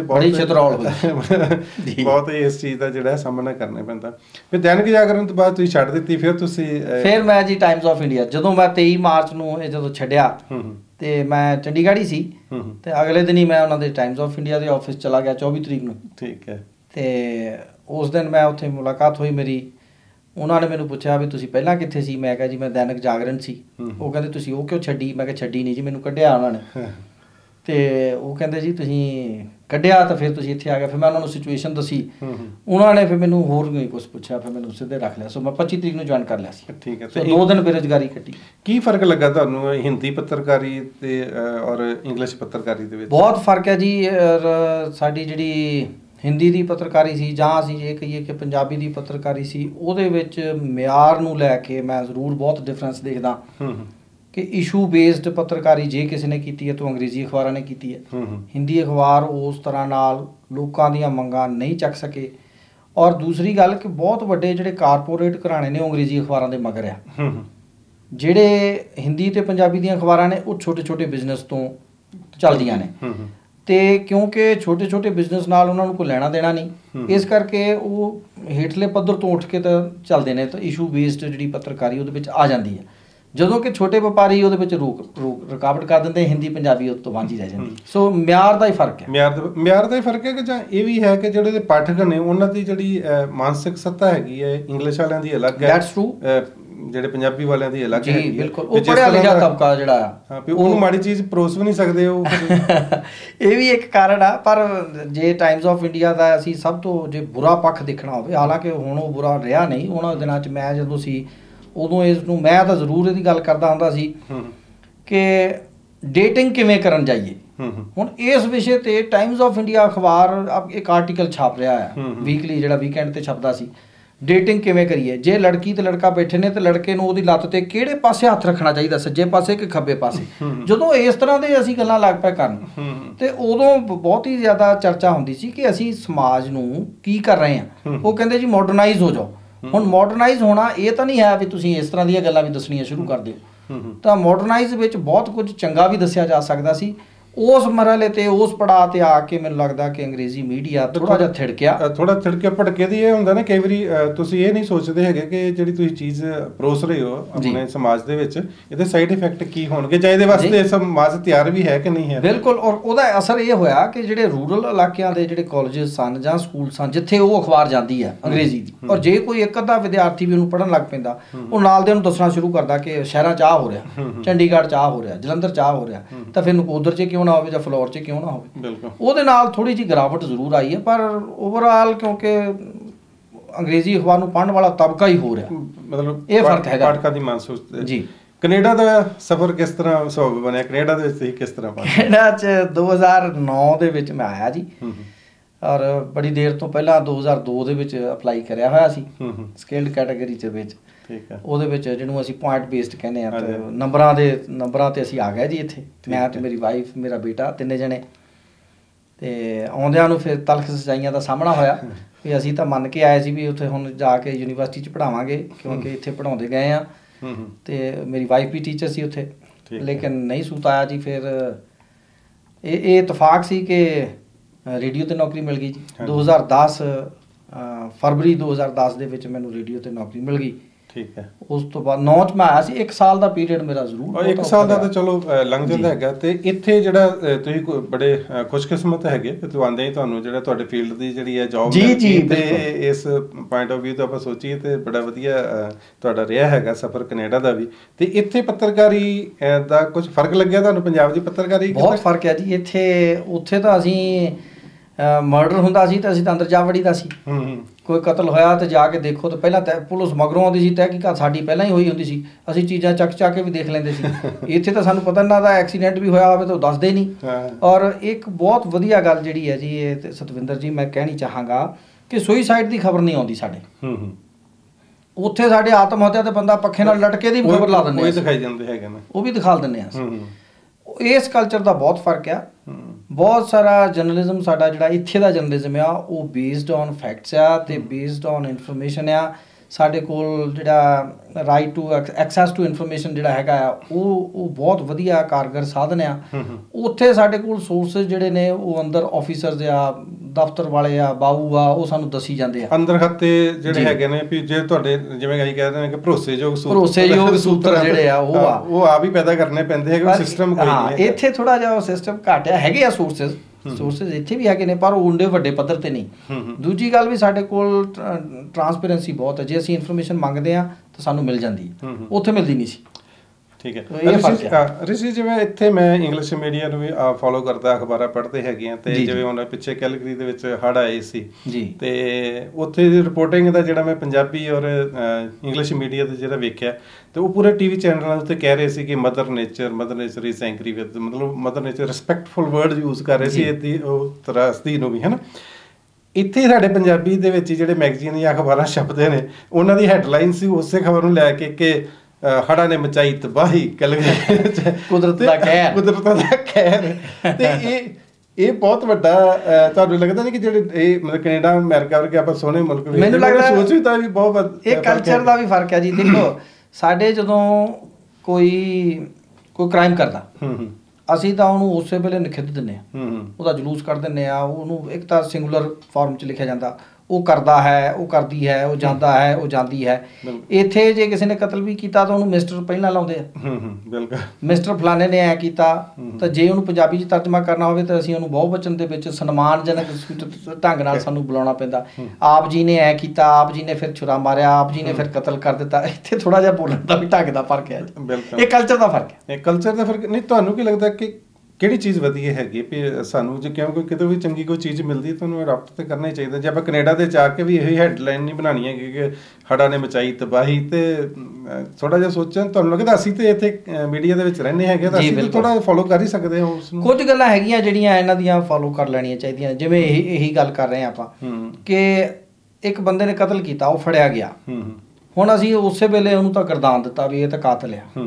ਬਹੁਤ ਇਸ ਚੀਜ਼ ਦਾ ਜਿਹੜਾ ਸਾਹਮਣਾ ਕਰਨਾ ਪੈਂਦਾ। ਫਿਰ ਦੈਨਿਕ ਜਾਗਰਣ ਤੋਂ ਬਾਅਦ ਤੁਸੀਂ ਛੱਡ ਦਿੱਤੀ, ਫਿਰ ਮੈਂ ਜੀ ਟਾਈਮਸ ਆਫ ਇੰਡੀਆ, ਜਦੋਂ ਮੈਂ 23 ਮਾਰਚ ਨੂੰ ਇਹ ਜਦੋਂ ਛੱਡਿਆ ਤੇ ਮੈਂ ਚੰਡੀਗੜ੍ਹ ਹੀ ਸੀ, ਤੇ ਅਗਲੇ ਦਿਨ ਹੀ ਮੈਂ ਉਹਨਾਂ ਦੇ ਟਾਈਮਸ ਆਫ ਇੰਡੀਆ ਦੇ ਆਫਿਸ ਚਲਾ ਗਿਆ 24 ਤਰੀਕ ਨੂੰ। ਠੀਕ ਹੈ। ਤੇ ਉਸ ਦਿਨ ਮੈਂ ਉੱਥੇ ਮੁਲਾਕਾਤ ਹੋਈ ਮੇਰੀ। ਉਹਨਾਂ ਨੇ ਮੈਨੂੰ ਪੁੱਛਿਆ ਵੀ ਤੁਸੀਂ ਪਹਿਲਾਂ ਕਿੱਥੇ ਸੀ? ਮੈਂ ਕਿਹਾ ਜੀ ਮੈਂ ਦੈਨਿਕ ਜਾਗਰਣ ਸੀ। ਉਹ ਕਹਿੰਦੇ ਤੁਸੀਂ ਉਹ ਕਿਉਂ ਛੱਡੀ? ਮੈਂ ਕਿਹਾ ਛੱਡੀ ਨਹੀਂ ਜੀ, ਮੈਨੂੰ ਕੱਢਿਆ ਉਹਨਾਂ ਨੇ। ਤੇ ਉਹ ਕਹਿੰਦੇ ਜੀ ਤੁਸੀਂ ਕੱਢਿਆ ਤਾਂ ਫਿਰ ਤੁਸੀਂ ਇੱਥੇ ਆ ਗਏ। ਫਿਰ ਮੈਂ ਉਹਨਾਂ ਨੂੰ ਸਿਚੁਏਸ਼ਨ ਦੱਸੀ, ਉਹਨਾਂ ਨੇ ਫਿਰ ਮੈਨੂੰ ਹੋਰ ਨਹੀਂ ਕੁਛ ਪੁੱਛਿਆ, ਫਿਰ ਮੈਨੂੰ ਸਿੱਧੇ ਰੱਖ ਲਿਆ। ਸੋ ਮੈਂ 25 ਤਰੀਕ ਨੂੰ ਜੁਆਇਨ ਕਰ ਲਿਆ ਸੀ। ਠੀਕ ਹੈ। 2 ਦਿਨ ਬੇਰੁਜ਼ਗਾਰੀ ਕੱਟੀ। ਕੀ ਫਰਕ ਲੱਗਾ ਤੁਹਾਨੂੰ ਹਿੰਦੀ ਪੱਤਰਕਾਰੀ ਤੇ ਔਰ ਇੰਗਲਿਸ਼ ਪੱਤਰਕਾਰੀ ਦੇ ਵਿੱਚ? ਬਹੁਤ ਫਰਕ ਹੈ ਜੀ। ਸਾਡੀ ਜਿਹੜੀ ਹਿੰਦੀ ਦੀ ਪੱਤਰਕਾਰੀ ਸੀ, ਜਾਂ ਅਸੀਂ ਇਹ ਕਹੀਏ ਕਿ ਪੰਜਾਬੀ ਦੀ ਪੱਤਰਕਾਰੀ ਸੀ, ਉਹਦੇ ਵਿੱਚ ਮਿਆਰ ਨੂੰ ਲੈ ਕੇ ਮੈਂ ਜ਼ਰੂਰ ਬਹੁਤ ਡਿਫਰੈਂਸ ਦੇਖਦਾ ਕਿ ਇਸ਼ੂ ਬੇਸਡ ਪੱਤਰਕਾਰੀ ਜੇ ਕਿਸੇ ਨੇ ਕੀਤੀ ਹੈ ਤਾਂ ਅੰਗਰੇਜ਼ੀ ਅਖਬਾਰਾਂ ਨੇ ਕੀਤੀ ਹੈ। ਹਿੰਦੀ ਅਖਬਾਰ ਉਸ ਤਰ੍ਹਾਂ ਨਾਲ ਲੋਕਾਂ ਦੀਆਂ ਮੰਗਾਂ ਨਹੀਂ ਚੱਕ ਸਕੇ। ਔਰ ਦੂਸਰੀ ਗੱਲ ਕਿ ਬਹੁਤ ਵੱਡੇ ਜਿਹੜੇ ਕਾਰਪੋਰੇਟ ਘਰਾਣੇ ਨੇ ਉਹ ਅੰਗਰੇਜ਼ੀ ਅਖਬਾਰਾਂ ਦੇ ਮਗਰ ਆ। ਜਿਹੜੇ ਹਿੰਦੀ ਤੇ ਪੰਜਾਬੀ ਦੀਆਂ ਅਖਬਾਰਾਂ ਨੇ ਉਹ ਛੋਟੇ ਛੋਟੇ ਬਿਜ਼ਨਸ ਤੋਂ ਚੱਲਦੀਆਂ ਨੇ, ਤੇ ਕਿਉਂਕਿ ਛੋਟੇ ਛੋਟੇ ਬਿਜ਼ਨਸ ਨਾਲ ਉਹਨਾਂ ਨੂੰ ਕੋਈ ਲੈਣਾ ਦੇਣਾ ਨਹੀਂ, ਇਸ ਕਰਕੇ ਉਹ ਹੇਠਲੇ ਪੱਧਰ ਤੋਂ ਉੱਠ ਕੇ ਤਾਂ ਚੱਲਦੇ ਨੇ। ਤਾਂ ਇਸ਼ੂ ਬੇਸਡ ਜਿਹੜੀ ਪੱਤਰਕਾਰੀ ਉਹਦੇ ਵਿੱਚ ਆ ਜਾਂਦੀ ਹੈ, ਜਦੋਂ ਕਿ ਛੋਟੇ ਵਪਾਰੀ ਉਹਦੇ ਵਿੱਚ ਰੁਕਾਵਟ ਕਰ ਦਿੰਦੇ, ਹਿੰਦੀ ਪੰਜਾਬੀ ਉਸ ਤੋਂ ਵਾਂਝੀ ਰਹਿ ਜਾਂਦੀ। ਸੋ ਮਿਆਰ ਦਾ ਹੀ ਫਰਕ ਹੈ। ਮਿਆਰ ਦਾ ਹੀ ਫਰਕ ਹੈ ਕਿ ਜਾਂ ਇਹ ਵੀ ਹੈ ਕਿ ਜਿਹੜੇ ਪਾਠਕ ਨੇ ਉਹਨਾਂ ਦੀ ਜਿਹੜੀ ਮਾਨਸਿਕ ਸੱਤਾ ਹੈਗੀ ਹੈ ਇੰਗਲਿਸ਼ ਵਾਲਿਆਂ ਦੀ ਅਲੱਗ ਹੈ, ਦੈਟਸ ਟਰੂ, ਜਿਹੜੇ ਪੰਜਾਬੀ ਵਾਲਿਆਂ ਦੀ ਅਲੱਗ ਹੈ। ਬਿਲਕੁਲ, ਉਹ ਪੜ੍ਹਿਆ ਲਿਖਿਆ ਤਬਕਾ ਜਿਹੜਾ ਆ ਉਹਨੂੰ ਮਾੜੀ ਚੀਜ਼ ਪਰੋਸ ਵੀ ਨਹੀਂ ਸਕਦੇ ਉਹ। ਇਹ ਵੀ ਇੱਕ ਕਾਰਨ ਆ। ਪਰ ਜੇ ਟਾਈਮਸ ਆਫ ਇੰਡੀਆ ਦਾ ਅਸੀਂ ਸਭ ਤੋਂ ਜੇ ਬੁਰਾ ਪੱਖ ਦੇਖਣਾ ਹੋਵੇ, ਹਾਲਾਂਕਿ ਹੁਣ ਉਹ ਬੁਰਾ ਰਿਹਾ ਨਹੀਂ, ਉਹਨਾਂ ਦਿਨਾਂ 'ਚ ਮੈਂ ਜਦੋਂ ਸੀ ਉਦੋਂ ਇਸ ਨੂੰ ਮੈਂ ਤਾਂ ਜ਼ਰੂਰ ਇਹਦੀ ਗੱਲ ਕਰਦਾ ਹੁੰਦਾ ਸੀ ਕਿ ਡੇਟਿੰਗ ਕਿਵੇਂ ਕਰਨ ਜਾਈਏ। ਹੁਣ ਇਸ ਵਿਸ਼ੇ ਤੇ ਟਾਈਮਸ ਆਫ ਇੰਡੀਆ ਅਖਬਾਰ ਇੱਕ ਆਰਟੀਕਲ ਛਾਪ ਰਿਹਾ ਆ ਵੀਕਲੀ, ਜਿਹੜਾ ਵੀਕਐਂਡ ਤੇ ਛਪਦਾ ਸੀ। ਡੇਟਿੰਗ ਕਿਵੇਂ ਕਰੀਏ? ਜੇ ਲੜਕੀ ਤੇ ਲੜਕਾ ਬੈਠੇ ਨੇ ਤੇ ਲੜਕੇ ਨੂੰ ਉਹਦੀ ਲੱਤ ਤੇ ਕਿਹੜੇ ਪਾਸੇ ਹੱਥ ਰੱਖਣਾ ਚਾਹੀਦਾ, ਸੱਜੇ ਪਾਸੇ ਕਿ ਖੱਬੇ ਪਾਸੇ? ਜਦੋਂ ਇਸ ਤਰ੍ਹਾਂ ਦੇ ਅਸੀਂ ਗੱਲਾਂ ਲੱਗ ਪਏ ਕਰਨ, ਤੇ ਉਦੋਂ ਬਹੁਤ ਹੀ ਜ਼ਿਆਦਾ ਚਰਚਾ ਹੁੰਦੀ ਸੀ ਕਿ ਅਸੀਂ ਸਮਾਜ ਨੂੰ ਕੀ ਕਰ ਰਹੇ ਹਾਂ। ਉਹ ਕਹਿੰਦੇ ਜੀ ਮਾਡਰਨਾਈਜ਼ ਹੋ ਜਾਓ। ਹੁਣ ਮਾਡਰਨਾਈਜ਼ ਹੋਣਾ ਇਹ ਤਾਂ ਨਹੀਂ ਹੈ ਵੀ ਤੁਸੀਂ ਇਸ ਤਰ੍ਹਾਂ ਦੀਆਂ ਗੱਲਾਂ ਵੀ ਦੱਸਣੀਆਂ ਸ਼ੁਰੂ ਕਰ ਦਿਓ। ਤਾਂ ਮਾਡਰਨਾਈਜ਼ ਵਿੱਚ ਬਹੁਤ ਕੁਝ ਚੰਗਾ ਵੀ ਦੱਸਿਆ ਜਾ ਸਕਦਾ ਸੀ। ਉਸ ਮਰਹਲੇ ਤੇ ਉਸ ਪੜਾਅ ਤੇ ਆ ਕੇ ਮੈਨੂੰ ਲੱਗਦਾ ਕਿ ਅੰਗਰੇਜ਼ੀ ਮੀਡੀਆ ਥੋੜਾ ਜਿਹਾ ਥਿੜਕਿਆ ਭਟਕੇ ਦੀ ਇਹ ਹੁੰਦਾ ਨਾ ਕਈ ਵਾਰੀ ਤੁਸੀਂ ਇਹ ਨਹੀਂ ਸੋਚਦੇ ਹੈਗੇ ਕਿ ਜਿਹੜੀ ਤੁਸੀਂ ਚੀਜ਼ ਪਰੋਸ ਰਹੇ ਹੋ ਆਪਣੇ ਸਮਾਜ ਦੇ ਵਿੱਚ ਇਹਦੇ ਸਾਈਡ ਇਫੈਕਟ ਕੀ ਹੋਣਗੇ ਜਾਂ ਇਹਦੇ ਵਾਸਤੇ ਸਮਾਜ ਤਿਆਰ ਵੀ ਹੈ ਕਿ ਨਹੀਂ ਹੈ। ਬਿਲਕੁਲ। ਔਰ ਉਹਦਾ ਅਸਰ ਇਹ ਹੋਇਆ ਕਿ ਜਿਹੜੇ ਰੂਰਲ ਇਲਾਕਿਆਂ ਦੇ ਜਿਹੜੇ ਕਾਲਜਿਸ ਸਨ ਜਾਂ ਸਕੂਲ ਸਨ ਜਿੱਥੇ ਉਹ ਅਖਬਾਰ ਜਾਂਦੀ ਹੈ ਅੰਗਰੇਜ਼ੀ ਦੀ, ਔਰ ਜੇ ਕੋਈ ਇੱਕ ਅੱਧਾ ਵਿਦਿਆਰਥੀ ਵੀ ਉਹਨੂੰ ਪੜ੍ਹਨ ਲੱਗ ਪੈਂਦਾ ਉਹ ਨਾਲ ਦੇ ਨੂੰ ਦੱਸਣਾ ਸ਼ੁਰੂ ਕਰਦਾ ਕਿ ਸ਼ਹਿਰਾਂ 'ਚ ਆਹ ਹੋ ਰਿਹਾ, ਚੰਡੀਗੜ੍ਹ 'ਚ ਆਹ ਹੋ ਰਿਹਾ, ਜਲੰਧਰ 'ਚ ਆਹ ਹੋ ਰਿਹਾ, ਤਾਂ ਫਿਰ ਨਕੋਦਰ 'ਚ ਕਿਉਂ ਨਾ ਹੋਵੇ ਜਾਂ ਫਲੋਰ 'ਚ ਕਿਉਂ ਨਾ ਹੋਵੇ। ਉਹਦੇ ਨਾਲ ਥੋੜ੍ਹੀ ਜਿਹੀ ਗਿਰਾਵਟ ਜ਼ਰੂਰ ਆਈ ਹੈ, ਪਰ ਓਵਰਆਲ ਕਿਉਂਕਿ ਅੰਗਰੇਜ਼ੀ ਅਖਬਾਰ ਨੂੰ ਪੜ੍ਹਨ ਵਾਲਾ ਤਬਕਾ ਹੀ ਹੋ ਰਿਹਾ, ਮਤਲਬ ਇਹ ਫਰਕ ਹੈਗਾ ਪਾਠਕਾਂ ਦੀ ਮਾਨਸਿਕ ਜੀ। ਕੈਨੇਡਾ ਦਾ ਸਫ਼ਰ ਕਿਸ ਤਰ੍ਹਾਂ ਸੁਭਾਵ ਬਣਿਆ? ਕੈਨੇਡਾ ਦੇ ਵਿੱਚ ਤੁਸੀਂ ਕਿਸ ਤਰ੍ਹਾਂ ਪਹੁੰਚੇ? ਕੈਨੇਡਾ 'ਚ 2009 ਦੇ ਵਿੱਚ ਮੈਂ ਆਇਆ ਜੀ, ਔਰ ਬੜੀ ਦੇਰ ਤੋਂ ਪਹਿਲਾਂ 2002 ਦੇ ਵਿੱਚ ਅਪਲਾਈ ਕਰਿਆ ਹੋਇਆ ਸੀ ਸਕਿਲਡ ਕੈਟਾਗਰੀ 'ਚ ਵਿੱਚ। ਉਹਦੇ ਵਿੱਚ ਜਿਹਨੂੰ ਅਸੀਂ ਪੁਆਇੰਟ ਬੇਸਡ ਕਹਿੰਦੇ ਹਾਂ, ਤੇ ਨੰਬਰਾਂ ਤੇ ਅਸੀਂ ਆ ਗਏ ਜੀ ਇੱਥੇ, ਮੈਂ ਤੇ ਮੇਰੀ ਵਾਈਫ, ਮੇਰਾ ਬੇਟਾ, ਤਿੰਨੇ ਜਣੇ। ਤੇ ਆਉਂਦਿਆਂ ਨੂੰ ਫਿਰ ਤਲਖ ਸੱਚਾਈਆਂ ਦਾ ਸਾਹਮਣਾ ਹੋਇਆ ਵੀ ਅਸੀਂ ਤਾਂ ਮੰਨ ਕੇ ਆਏ ਸੀ ਵੀ ਉੱਥੇ ਹੁਣ ਜਾ ਕੇ ਯੂਨੀਵਰਸਿਟੀ 'ਚ ਪੜ੍ਹਾਵਾਂਗੇ ਕਿਉਂਕਿ ਇੱਥੇ ਪੜ੍ਹਾਉਂਦੇ ਗਏ ਆ, ਤੇ ਮੇਰੀ ਵਾਈਫ ਵੀ ਟੀਚਰ ਸੀ ਉੱਥੇ, ਲੇਕਿਨ ਨਹੀਂ ਸੂਤ ਆਇਆ ਜੀ। ਫਿਰ ਇਹ ਇਤਫਾਕ ਸੀ ਕਿ ਰੇਡੀਓ 'ਤੇ ਨੌਕਰੀ ਮਿਲ ਗਈ ਜੀ। 2010 ਫਰਵਰੀ 2010 ਦੇ ਵਿੱਚ ਮੈਨੂੰ ਰੇਡੀਓ 'ਤੇ ਨੌਕਰੀ ਮਿਲ ਗਈ। ਠੀਕ ਹੈ। ਉਸ ਤੋਂ ਬਾਅਦ 9 'ਚ ਮੈਂ ਆਇਆ ਸੀ। 1 ਸਾਲ ਦਾ ਪੀਰੀਅਡ ਮੇਰਾ ਜ਼ਰੂਰ, 1 ਸਾਲ ਦਾ ਤਾਂ ਚਲੋ ਲੰਘ ਜਾਂਦਾ ਹੈਗਾ। ਤੇ ਇੱਥੇ ਜਿਹੜਾ ਤੁਸੀਂ ਬੜੇ ਖੁਸ਼ਕਿਸਮਤ ਹੈਗੇ ਕਿ ਤੁਹਾਨੂੰ ਤੁਹਾਨੂੰ ਜਿਹੜਾ ਤੁਹਾਡੇ ਫੀਲਡ ਦੀ ਜਿਹੜੀ ਹੈ ਜੌਬ ਤੇ ਇਸ ਪੁਆਇੰਟ ਆਫ ਵਿਊ ਤੋਂ ਆਪਾਂ ਸੋਚੀਏ ਤੇ ਬੜਾ ਵਧੀਆ ਤੁਹਾਡਾ ਰਿਹਾ ਹੈਗਾ ਸਫ਼ਰ ਕੈਨੇਡਾ ਦਾ ਵੀ। ਤੇ ਇੱਥੇ ਪੱਤਰਕਾਰੀ ਦਾ ਕੁਝ ਫਰਕ ਲੱਗਿਆ ਤੁਹਾਨੂੰ? ਪੰਜਾਬ ਦੀ ਪੱਤਰਕਾਰੀ ਬਹੁਤ ਫਰਕ ਹੈ ਜੀ। ਉੱਥੇ ਤਾਂ ਅਸੀਂ ਮਰਡਰ ਹੁੰਦਾ ਸੀ ਤਾਂ ਅਸੀਂ ਤਾਂ ਅੰਦਰ ਜਾ ਵੜੀਦਾ ਸੀ। ਕੋਈ ਕਤਲ ਹੋਇਆ ਤੇ ਜਾ ਕੇ ਦੇਖੋ ਤਾਂ ਪਹਿਲਾਂ ਪੁਲਿਸ ਮਗਰੋਂ ਆਉਂਦੀ ਸੀ, ਤਹਿਕੀਕਾਤ ਸਾਡੀ ਪਹਿਲਾਂ ਹੀ ਹੋਈ ਹੁੰਦੀ ਸੀ, ਅਸੀਂ ਚੀਜ਼ਾਂ ਚੱਕ ਕੇ ਵੀ ਦੇਖ ਲੈਂਦੇ ਸੀ। ਇੱਥੇ ਤਾਂ ਸਾਨੂੰ ਪਤਾ ਨਾ ਦਾ ਐਕਸੀਡੈਂਟ ਵੀ ਹੋਇਆ ਹੋਵੇ ਤਾਂ ਉਹ ਦੱਸਦੇ ਨਹੀਂ। ਔਰ ਇੱਕ ਬਹੁਤ ਵਧੀਆ ਗੱਲ ਜਿਹੜੀ ਹੈ ਜੀ, ਇਹ ਸਤਵਿੰਦਰ ਜੀ ਮੈਂ ਕਹਿਣੀ ਚਾਹਾਂਗਾ ਕਿ ਸੁਈਸਾਈਡ ਦੀ ਖਬਰ ਨਹੀਂ ਆਉਂਦੀ ਸਾਡੇ। ਉੱਥੇ ਸਾਡੇ ਆਤਮ ਹੱਤਿਆ ਤੇ ਬੰਦਾ ਪੱਖੇ ਨਾਲ ਲਟਕੇ ਦੀ ਵੀ ਖਬਰ ਲਾ ਦਿੰਦੇ, ਦਿਖਾਈ ਜਾਂਦੇ ਹੈਗੇ ਨੇ, ਉਹ ਵੀ ਦਿਖਾ ਦਿੰਦੇ ਹਾਂ। ਇਸ ਕਲਚਰ ਦਾ ਬਹੁਤ ਫਰਕ ਆ। ਬਹੁਤ ਸਾਰਾ ਜਰਨਲਿਜ਼ਮ ਸਾਡਾ ਜਿਹੜਾ ਇੱਥੇ ਦਾ ਜਰਨਲਿਜ਼ਮ ਆ ਉਹ ਬੇਸਡ ਔਨ ਫੈਕਟਸ ਆ ਤੇ ਬੇਸਡ ਔਨ ਇਨਫੋਰਮੇਸ਼ਨ ਆ। ਸਾਡੇ ਕੋਲ ਜਿਹੜਾ right to access to information ਜਿਹੜਾ ਹੈਗਾ ਆ ਉਹ ਬਹੁਤ ਵਧੀਆ ਕਾਰਗਰ ਸਾਧਨ ਆ। ਉੱਥੇ ਸਾਡੇ ਕੋਲ ਸੋਰਸਿਸ ਜਿਹੜੇ ਨੇ ਉਹ ਅੰਦਰ ਆਫੀਸਰਸ ਆ, ਦਫ਼ਤਰ ਵਾਲੇ ਆ, ਬਾਊ ਆ, ਉਹ ਸਾਨੂੰ ਦੱਸੀ ਜਾਂਦੇ ਆ ਅੰਦਰ ਖਾਤੇ ਜਿਹੜੇ ਹੈਗੇ ਨੇ ਵੀ ਜੇ ਤੁਹਾਡੇ ਜਿਵੇਂ ਅਸੀਂ ਕਹਿੰਦੇ ਨੇ ਕਿ ਭਰੋਸੇਯੋਗ ਸੂਤਰ ਜਿਹੜੇ ਆ ਉਹ ਆਪ ਹੀ ਪੈਦਾ ਕਰਨੇ ਪੈਂਦੇ ਹੈਗੇ, ਸਿਸਟਮ ਕੋਈ ਨਹੀਂ ਹੈ ਇੱਥੇ। ਥੋੜਾ ਜਿਹਾ ਸਿਸਟਮ ਘੱਟ ਆ, ਹੈਗੇ ਆ ਸੋਰਸਿਸ ਇੱਥੇ ਵੀ ਹੈਗੇ ਨੇ ਪਰ ਉਹ ਉਂਡੇ ਵੱਡੇ ਪੱਧਰ ਤੇ ਨਹੀਂ। ਦੂਜੀ ਗੱਲ ਵੀ ਸਾਡੇ ਕੋਲ ਟਰਾਂਸਪੇਰੈਂਸੀ ਬਹੁਤ ਹੈ, ਜੇ ਅਸੀਂ ਇਨਫੋਰਮੇਸ਼ਨ ਮੰਗਦੇ ਹਾਂ ਤਾਂ ਸਾਨੂੰ ਮਿਲ ਜਾਂਦੀ ਹੈ, ਉੱਥੇ ਮਿਲਦੀ ਨਹੀਂ ਸੀ। ਠੀਕ ਹੈ। ਰਿਸ਼ੀ ਜਿਵੇਂ ਇੱਥੇ ਮੈਂ ਇੰਗਲਿਸ਼ ਮੀਡੀਆ ਨੂੰ ਵੀ ਫੋਲੋ ਕਰਦਾ, ਅਖਬਾਰਾਂ ਪੜ੍ਹਦੇ ਹੈਗੇ ਆ, ਤੇ ਜਿਵੇਂ ਹੁਣ ਪਿੱਛੇ ਕੈਲਗਰੀ ਦੇ ਵਿੱਚ ਹੜ੍ਹ ਆਏ ਸੀ ਤੇ ਉੱਥੇ ਦੀ ਰਿਪੋਰਟਿੰਗ ਦਾ ਜਿਹੜਾ ਮੈਂ ਪੰਜਾਬੀ ਔਰ ਇੰਗਲਿਸ਼ ਮੀਡੀਆ ਤੇ ਜਿਹੜਾ ਵੇਖਿਆ ਤੇ ਉਹ ਪੂਰੇ ਟੀਵੀ ਚੈਨਲਾਂ ਉੱਤੇ ਕਹਿ ਰਹੇ ਸੀ ਕਿ mother nature is angry with, ਮਤਲਬ mother nature respectful word use ਕਰ ਰਹੇ ਸੀ ਇਹਦੀ ਉਹ ਤਰਾਸਦੀ ਨੂੰ ਵੀ, ਹੈ ਨਾ। ਇੱਥੇ ਸਾਡੇ ਪੰਜਾਬੀ ਦੇ ਵਿੱਚ ਜਿਹੜੇ ਮੈਗਜ਼ੀਨ ਜਾਂ ਅਖਬਾਰਾਂ ਛਪਦੇ ਨੇ ਉਹਨਾਂ ਦੀ ਹੈਡਲਾਈਨ ਸੀ ਉਸੇ ਖਬਰ ਨੂੰ ਲੈ ਕੇ ਕਿ ਹੜ੍ਹਾਂ ਨੇ ਮਚਾਈ ਤਬਾਹੀ, ਕੁਦਰਤ ਦਾ ਕਹਿਰ। ਤੇ ਇਹ ਬਹੁਤ ਵੱਡਾ ਤੁਹਾਨੂੰ ਲੱਗਦਾ ਨਹੀਂ ਕਿ ਜਿਹੜੇ ਇਹ ਮਤਲਬ ਕੈਨੇਡਾ ਅਮਰੀਕਾ ਵਰਗੇ ਆਪਾਂ ਸੋਹਣੇ ਮੁਲਕ ਵੀ, ਮੈਨੂੰ ਲੱਗਦਾ ਸੋਚ ਵੀ ਤਾਂ ਵੀ ਬਹੁਤ ਇਹ ਕਲਚਰ ਦਾ ਵੀ ਫਰਕ ਹੈ ਜੀ। ਦੇਖੋ ਸਾਡੇ ਜਦੋਂ ਕੋਈ ਕ੍ਰਾਈਮ ਕਰਦਾ ਅਸੀਂ ਤਾਂ ਉਹਨੂੰ ਉਸੇ ਵੇਲੇ ਨਿਖਿੱਧ ਦਿੰਦੇ ਹਾਂ, ਉਹਦਾ ਜਲੂਸ ਕੱਢ ਦਿੰਦੇ ਹਾਂ। ਉਹਨੂੰ ਇੱਕ ਤਾਂ ਸਿੰਗੂਲਰ ਫਾਰਮ 'ਚ ਲਿਖਿਆ ਜਾਂਦਾ, ਉਹ ਕਰਦਾ ਹੈ, ਉਹ ਕਰਦੀ ਹੈ, ਉਹ ਜਾਂਦਾ ਹੈ, ਉਹ ਜਾਂਦੀ ਹੈ। ਇੱਥੇ ਜੇ ਕਿਸੇ ਨੇ ਕਤਲ ਵੀ ਕੀਤਾ ਤਾਂ ਉਹਨੂੰ ਮਿਸਟਰ ਪਹਿਲਾਂ ਲਾਉਂਦੇ ਆ, ਬਿਲਕੁਲ ਮਿਸਟਰ ਫਲਾਣੇ ਨੇ ਐ ਕੀਤਾ। ਤਾਂ ਜੇ ਉਹਨੂੰ ਪੰਜਾਬੀ 'ਚ ਤਰਜਮਾ ਕਰਨਾ ਹੋਵੇ ਤਾਂ ਅਸੀਂ ਉਹਨੂੰ ਬਹੁਵਚਨ ਦੇ ਵਿੱਚ ਸਨਮਾਨਜਨਕ ਢੰਗ ਨਾਲ ਸਾਨੂੰ ਬੁਲਾਉਣਾ ਪੈਂਦਾ। ਆਪ ਜੀ ਨੇ ਐ ਕੀਤਾ, ਆਪ ਜੀ ਨੇ ਫਿਰ ਛੁਰਾ ਮਾਰਿਆ, ਆਪ ਜੀ ਨੇ ਫਿਰ ਕਤਲ ਕਰ ਦਿੱਤਾ। ਇੱਥੇ ਥੋੜਾ ਜਿਹਾ ਬੋਲਣ ਦਾ ਵੀ ਢੰਗ ਦਾ ਫਰਕ ਹੈ, ਇਹ ਕਲਚਰ ਦਾ ਫਰਕ ਹੈ। ਇਹ ਕਲਚਰ ਦਾ ਫਰਕ ਨਹੀਂ, ਤੁਹਾਨੂੰ ਕੀ ਲੱਗਦਾ ਕਿ ਕਿਹੜੀ ਚੀਜ਼ ਵਧੀਆ ਹੈਗੀ ਵੀ ਸਾਨੂੰ ਜੇ ਕਿਉਂ ਕੋਈ ਕਿਤੇ ਵੀ ਚੰਗੀ ਕੋਈ ਚੀਜ਼ ਮਿਲਦੀ ਤੁਹਾਨੂੰ ਅਡਾਪਟ ਤਾਂ ਕਰਨਾ ਹੀ ਚਾਹੀਦਾ। ਜੇ ਆਪਾਂ ਕੈਨੇਡਾ ਦੇ ਜਾ ਕੇ ਵੀ ਇਹੀ ਹੈਡਲਾਈਨ ਨਹੀਂ ਬਣਾਉਣੀ ਹੈਗੀ ਕਿ ਹੜ੍ਹਾਂ ਨੇ ਮਚਾਈ ਤਬਾਹੀ, ਤੇ ਥੋੜਾ ਜਿਹਾ ਸੋਚਣ ਤੁਹਾਨੂੰ ਲੱਗਦਾ ਅਸੀਂ ਤੇ ਇੱਥੇ ਮੀਡੀਆ ਦੇ ਵਿੱਚ ਰਹਿੰਦੇ ਹੈਗੇ ਤਾਂ ਅਸੀਂ ਥੋੜਾ ਫੋਲੋ ਕਰ ਹੀ ਸਕਦੇ ਹਾਂ ਉਸ ਨੂੰ। ਕੁਝ ਗੱਲਾਂ ਹੈਗੀਆਂ ਜਿਹੜੀਆਂ ਇਹਨਾਂ ਦੀਆਂ ਫੋਲੋ ਕਰ ਲੈਣੀਆਂ ਚਾਹੀਦੀਆਂ, ਜਿਵੇਂ ਇਹੀ ਗੱਲ ਕਰ ਰਹੇ ਹਾਂ ਆਪਾਂ ਕਿ ਇੱਕ ਬੰਦੇ ਨੇ ਕਤਲ ਕੀਤਾ, ਉਹ ਫੜਿਆ ਗਿਆ, ਹੁਣ ਅਸੀਂ ਉਸੇ ਵੇਲੇ ਉਹਨੂੰ ਤਾਂ ਗਰਦਾਨ ਦਿੱਤਾ ਵੀ ਇਹ ਤਾਂ ਕਾਤਲ ਆ।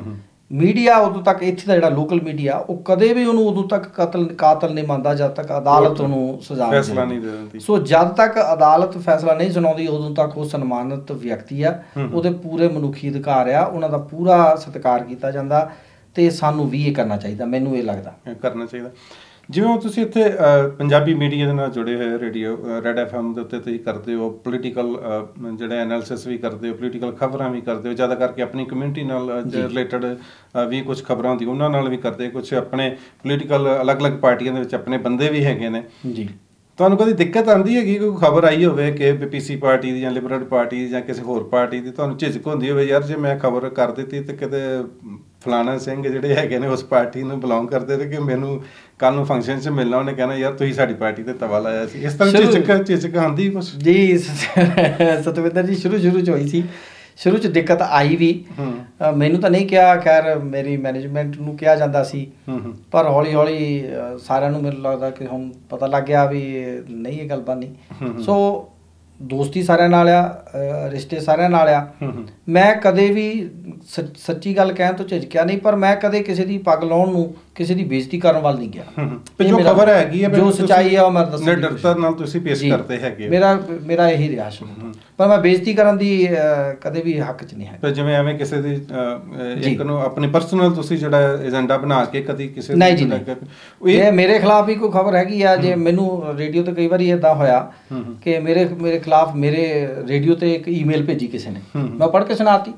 ਮੀਡੀਆ ਉਦੋਂ ਤੱਕ ਇੱਥੇ ਦਾ ਜਿਹੜਾ ਲੋਕਲ ਮੀਡੀਆ ਉਹ ਕਦੇ ਵੀ ਉਹਨੂੰ ਉਦੋਂ ਤੱਕ ਕਾਤਲ ਨਹੀਂ ਮੰਨਦਾ ਜਦ ਤੱਕ ਅਦਾਲਤ ਉਹਨੂੰ ਸਜ਼ਾ ਫੈਸਲਾ ਨਹੀਂ ਦੇ ਦਿੰਦੀ। ਸੋ ਜਦ ਤੱਕ ਅਦਾਲਤ ਫੈਸਲਾ ਨਹੀਂ ਸੁਣਾਉਂਦੀ ਉਦੋਂ ਤੱਕ ਉਹ ਸਨਮਾਨਿਤ ਵਿਅਕਤੀ ਆ, ਉਹਦੇ ਪੂਰੇ ਮਨੁੱਖੀ ਅਧਿਕਾਰ ਆ, ਉਹਨਾਂ ਦਾ ਪੂਰਾ ਸਤਿਕਾਰ ਕੀਤਾ ਜਾਂਦਾ ਤੇ ਸਾਨੂੰ ਵੀ ਇਹ ਕਰਨਾ ਚਾਹੀਦਾ, ਮੈਨੂੰ ਇਹ ਲੱਗਦਾ ਕਰਨਾ ਚਾਹੀਦਾ। ਜਿਵੇਂ ਤੁਸੀਂ ਇੱਥੇ ਪੰਜਾਬੀ ਮੀਡੀਆ ਦੇ ਨਾਲ ਜੁੜੇ ਹੋਏ ਰੇਡੀਓ ਰੈਡ FM ਦੇ ਉੱਤੇ ਤੁਸੀਂ ਕਰਦੇ ਹੋ ਪੋਲੀਟੀਕਲ ਜਿਹੜਾ ਐਨਾਲਿਸਿਸ ਵੀ ਕਰਦੇ ਹੋ, ਪੋਲੀਟੀਕਲ ਖਬਰਾਂ ਵੀ ਕਰਦੇ ਹੋ, ਜ਼ਿਆਦਾ ਕਰਕੇ ਆਪਣੀ ਕਮਿਊਨਿਟੀ ਨਾਲ ਰਿਲੇਟਡ ਵੀ ਕੁਝ ਖਬਰਾਂ ਹੁੰਦੀਆਂ ਉਹਨਾਂ ਨਾਲ ਵੀ ਕਰਦੇ, ਕੁਝ ਆਪਣੇ ਪੋਲੀਟੀਕਲ ਅਲੱਗ-ਅਲੱਗ ਪਾਰਟੀਆਂ ਦੇ ਵਿੱਚ ਆਪਣੇ ਬੰਦੇ ਵੀ ਹੈਗੇ ਨੇ ਜੀ। ਤੁਹਾਨੂੰ ਕਦੀ ਦਿੱਕਤ ਆਉਂਦੀ ਹੈਗੀ ਕੋਈ ਖਬਰ ਆਈ ਹੋਵੇ ਕਿ PPC ਪਾਰਟੀ ਦੀ ਜਾਂ ਲਿਬਰਲ ਪਾਰਟੀ ਦੀ ਜਾਂ ਕਿਸੇ ਹੋਰ ਪਾਰਟੀ ਦੀ, ਤੁਹਾਨੂੰ ਝਿਜਕ ਹੁੰਦੀ ਹੋਵੇ ਯਾਰ ਜੇ ਮੈਂ ਖਬਰ ਕਰ ਦਿੱਤੀ ਤੇ ਕਿਤੇ ਫਲਾਣਾ ਸਿੰਘ ਜਿਹੜੇ ਹੈਗੇ ਨੇ ਉਸ ਪਾਰਟੀ ਨੂੰ ਬਿਲੋਂਗ ਕਰਦੇ ਤੇ ਕਿ ਮੈਨੂੰ ਕੱਲ ਨੂੰ ਫੰਕਸ਼ਨ 'ਚ ਮਿਲਣਾ, ਉਹਨੇ ਕਹਿਣਾ ਯਾਰ ਤੁਸੀਂ ਸਾਡੀ ਪਾਰਟੀ ਤੇ ਤਵਾ ਲਾਇਆ ਸੀ, ਇਸ ਤਰ੍ਹਾਂ ਝਿਜਕ ਆਉਂਦੀ ਕੁਛ ਜੀ? ਸਤਵਿੰਦਰ ਜੀ ਸ਼ੁਰੂ 'ਚ ਹੋਈ ਸੀ, ਸ਼ੁਰੂ 'ਚ ਦਿੱਕਤ ਆਈ ਵੀ, ਮੈਨੂੰ ਤਾਂ ਨਹੀਂ ਕਿਹਾ, ਖੈਰ ਮੇਰੀ ਮੈਨੇਜਮੈਂਟ ਨੂੰ ਕਿਹਾ ਜਾਂਦਾ ਸੀ, ਪਰ ਹੌਲੀ ਹੌਲੀ ਸਾਰਿਆਂ ਨੂੰ ਮੈਨੂੰ ਲੱਗਦਾ ਕਿ ਹੁਣ ਪਤਾ ਲੱਗ ਗਿਆ ਵੀ ਨਹੀਂ ਇਹ ਗੱਲ ਬਣਨੀ। ਸੋ ਦੋਸਤੀ ਸਾਰਿਆਂ ਨਾਲ ਆ, ਰਿਸ਼ਤੇ ਸਾਰਿਆਂ ਨਾਲ ਆ। ਮੈਂ ਕਦੇ ਵੀ ਸੱਚੀ ਗੱਲ ਕਹਿਣ ਤੋਂ ਝਿਜਕਿਆ ਨਹੀਂ, ਪਰ ਮੈਂ ਕਦੇ ਕਿਸੇ ਦੀ ਪੱਗ ਲਾਉਣ ਨੂੰ, ਕਿਸੇ ਦੀ ਬੇਇੱਜ਼ਤੀ ਕਰਨ ਵੱਲ ਨਹੀਂ ਗਿਆ। ਜੋ ਖਬਰ ਹੈਗੀ ਹੈ, ਜੋ ਸੱਚਾਈ ਆ ਉਹ ਮੈਂ ਦੱਸਣੀ ਨਿਡਰਤਾ ਨਾਲ ਤੁਸੀਂ ਪੇਸ਼ ਕਰਦੇ ਹੈਗੇ। ਮੇਰਾ ਇਹੀ ਰਿਹਾ ਸ਼ੁਰੂ, ਪਰ ਮੈਂ ਬੇਇੱਜ਼ਤੀ ਕਰਨ ਦੀ ਕਦੇ ਵੀ ਹੱਕ 'ਚ ਨਹੀਂ ਹੈ। ਪਰ ਜਿਵੇਂ ਐਵੇਂ ਕਿਸੇ ਦੀ ਇੱਕ ਨੂੰ ਆਪਣੀ ਪਰਸਨਲ ਤੁਸੀਂ ਜਿਹੜਾ ਏਜੰਡਾ ਬਣਾ ਕੇ ਕਦੀ ਕਿਸੇ ਨਹੀਂ ਜੀ ਨਹੀਂ, ਇਹ ਮੇਰੇ ਖਿਲਾਫ ਵੀ ਕੋਈ ਖਬਰ ਹੈਗੀ ਆ, ਜੇ ਮੈਨੂੰ ਰੇਡੀਓ ਤੇ ਕਈ ਵਾਰੀ ਏਦਾਂ ਹੋਇਆ ਕਿ ਮੇਰੇ ਖਿਲਾਫ ਮੇਰੇ ਰੇਡੀਓ ਤੇ ਇੱਕ ਈਮੇਲ ਭੇਜੀ ਕਿਸੇ ਨੇ, ਮੈਂ ਪੜ੍ਹ ਕੇ ਸੁਣਾਤੀ,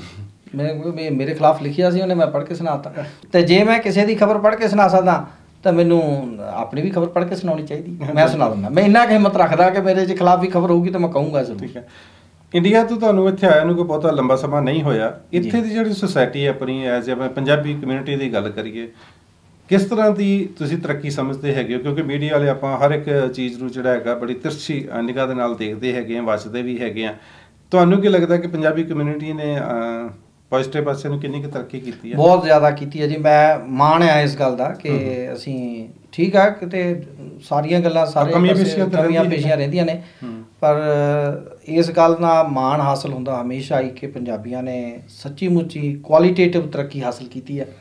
ਮੇਰੇ ਖਿਲਾਫ ਲਿਖਿਆ ਸੀ ਉਹਨੇ, ਮੈਂ ਪੜ੍ਹ ਕੇ ਸੁਣਾਤਾ। ਤੇ ਜੇ ਮੈਂ ਕਿਸੇ ਦੀ ਖਬਰ ਪੜ੍ਹ ਕੇ ਸੁਣਾ ਸਕਦਾ ਤਾਂ ਮੈਨੂੰ ਆਪਣੀ ਵੀ ਖਬਰ ਪੜ੍ਹ ਕੇ ਸੁਣਾਉਣੀ ਚਾਹੀਦੀ, ਮੈਂ ਸੁਣਾ ਦਿੰਦਾ। ਮੈਂ ਇੰਨਾ ਕੁ ਹਿੰਮਤ ਰੱਖਦਾ ਕਿ ਮੇਰੇ ਜੇ ਖਿਲਾਫ ਵੀ ਖਬਰ ਹੋਊਗੀ ਤਾਂ ਮੈਂ ਕਹੂੰਗਾ ਜ਼ਰੂਰ। ਠੀਕ ਹੈ। ਇੰਡੀਆ ਤੋਂ ਤੁਹਾਨੂੰ ਇੱਥੇ ਆਇਆ ਨੂੰ ਕੋਈ ਬਹੁਤਾ ਲੰਬਾ ਸਮਾਂ ਨਹੀਂ ਹੋਇਆ, ਇੱਥੇ ਦੀ ਜਿਹੜੀ ਸੁਸਾਇਟੀ ਆਪਣੀ ਐਜ਼ ਆਪਾਂ ਪੰਜਾਬੀ ਕਮਿਊਨਿਟੀ ਦੀ ਗੱਲ ਕਰੀਏ, ਕਿਸ ਤਰ੍ਹਾਂ ਦੀ ਤੁਸੀਂ ਤਰੱਕੀ ਸਮਝਦੇ ਹੈਗੇ ਹੋ? ਕਿਉਂਕਿ ਮੀਡੀਆ ਵਾਲੇ ਆਪਾਂ ਹਰ ਇੱਕ ਚੀਜ਼ ਨੂੰ ਜਿਹੜਾ ਹੈਗਾ ਬੜੀ ਤਿਰਛੀ ਨਿਗਾਹ ਦੇ ਨਾਲ ਦੇਖਦੇ ਹੈਗੇ ਆ, ਵੱਸਦੇ ਵੀ ਹੈਗੇ ਆ। ਤੁਹਾਨੂੰ ਕੀ ਲੱਗਦਾ ਕਿ ਪੰਜਾਬੀ ਕਮਿਊਨਿਟੀ ਨੇ ਪੋਜ਼ਿਟਿਵ ਪਾਸੇ ਨੂੰ ਕਿੰਨੀ ਕੁ ਤਰੱਕੀ ਕੀਤੀ ਹੈ? ਬਹੁਤ ਜ਼ਿਆਦਾ ਕੀਤੀ ਹੈ ਜੀ। ਮੈਂ ਮਾਣ ਆ ਇਸ ਗੱਲ ਦਾ ਕਿ ਅਸੀਂ ਠੀਕ ਆ, ਕਿਤੇ ਸਾਰੀਆਂ ਗੱਲਾਂ ਸਾਰੇ ਕਮੀਆਂ ਪੇਸ਼ੀਆਂ ਰਹਿੰਦੀਆਂ ਨੇ, ਪਰ ਇਸ ਗੱਲ ਨਾਲ ਮਾਣ ਹਾਸਲ ਹੁੰਦਾ ਹਮੇਸ਼ਾ ਹੀ ਕਿ ਪੰਜਾਬੀਆਂ ਨੇ ਸੱਚੀ ਮੁੱਚੀ ਕੁਆਲੀਟੇਟਿਵ ਤਰੱਕੀ ਹਾਸਲ ਕੀਤੀ ਹੈ।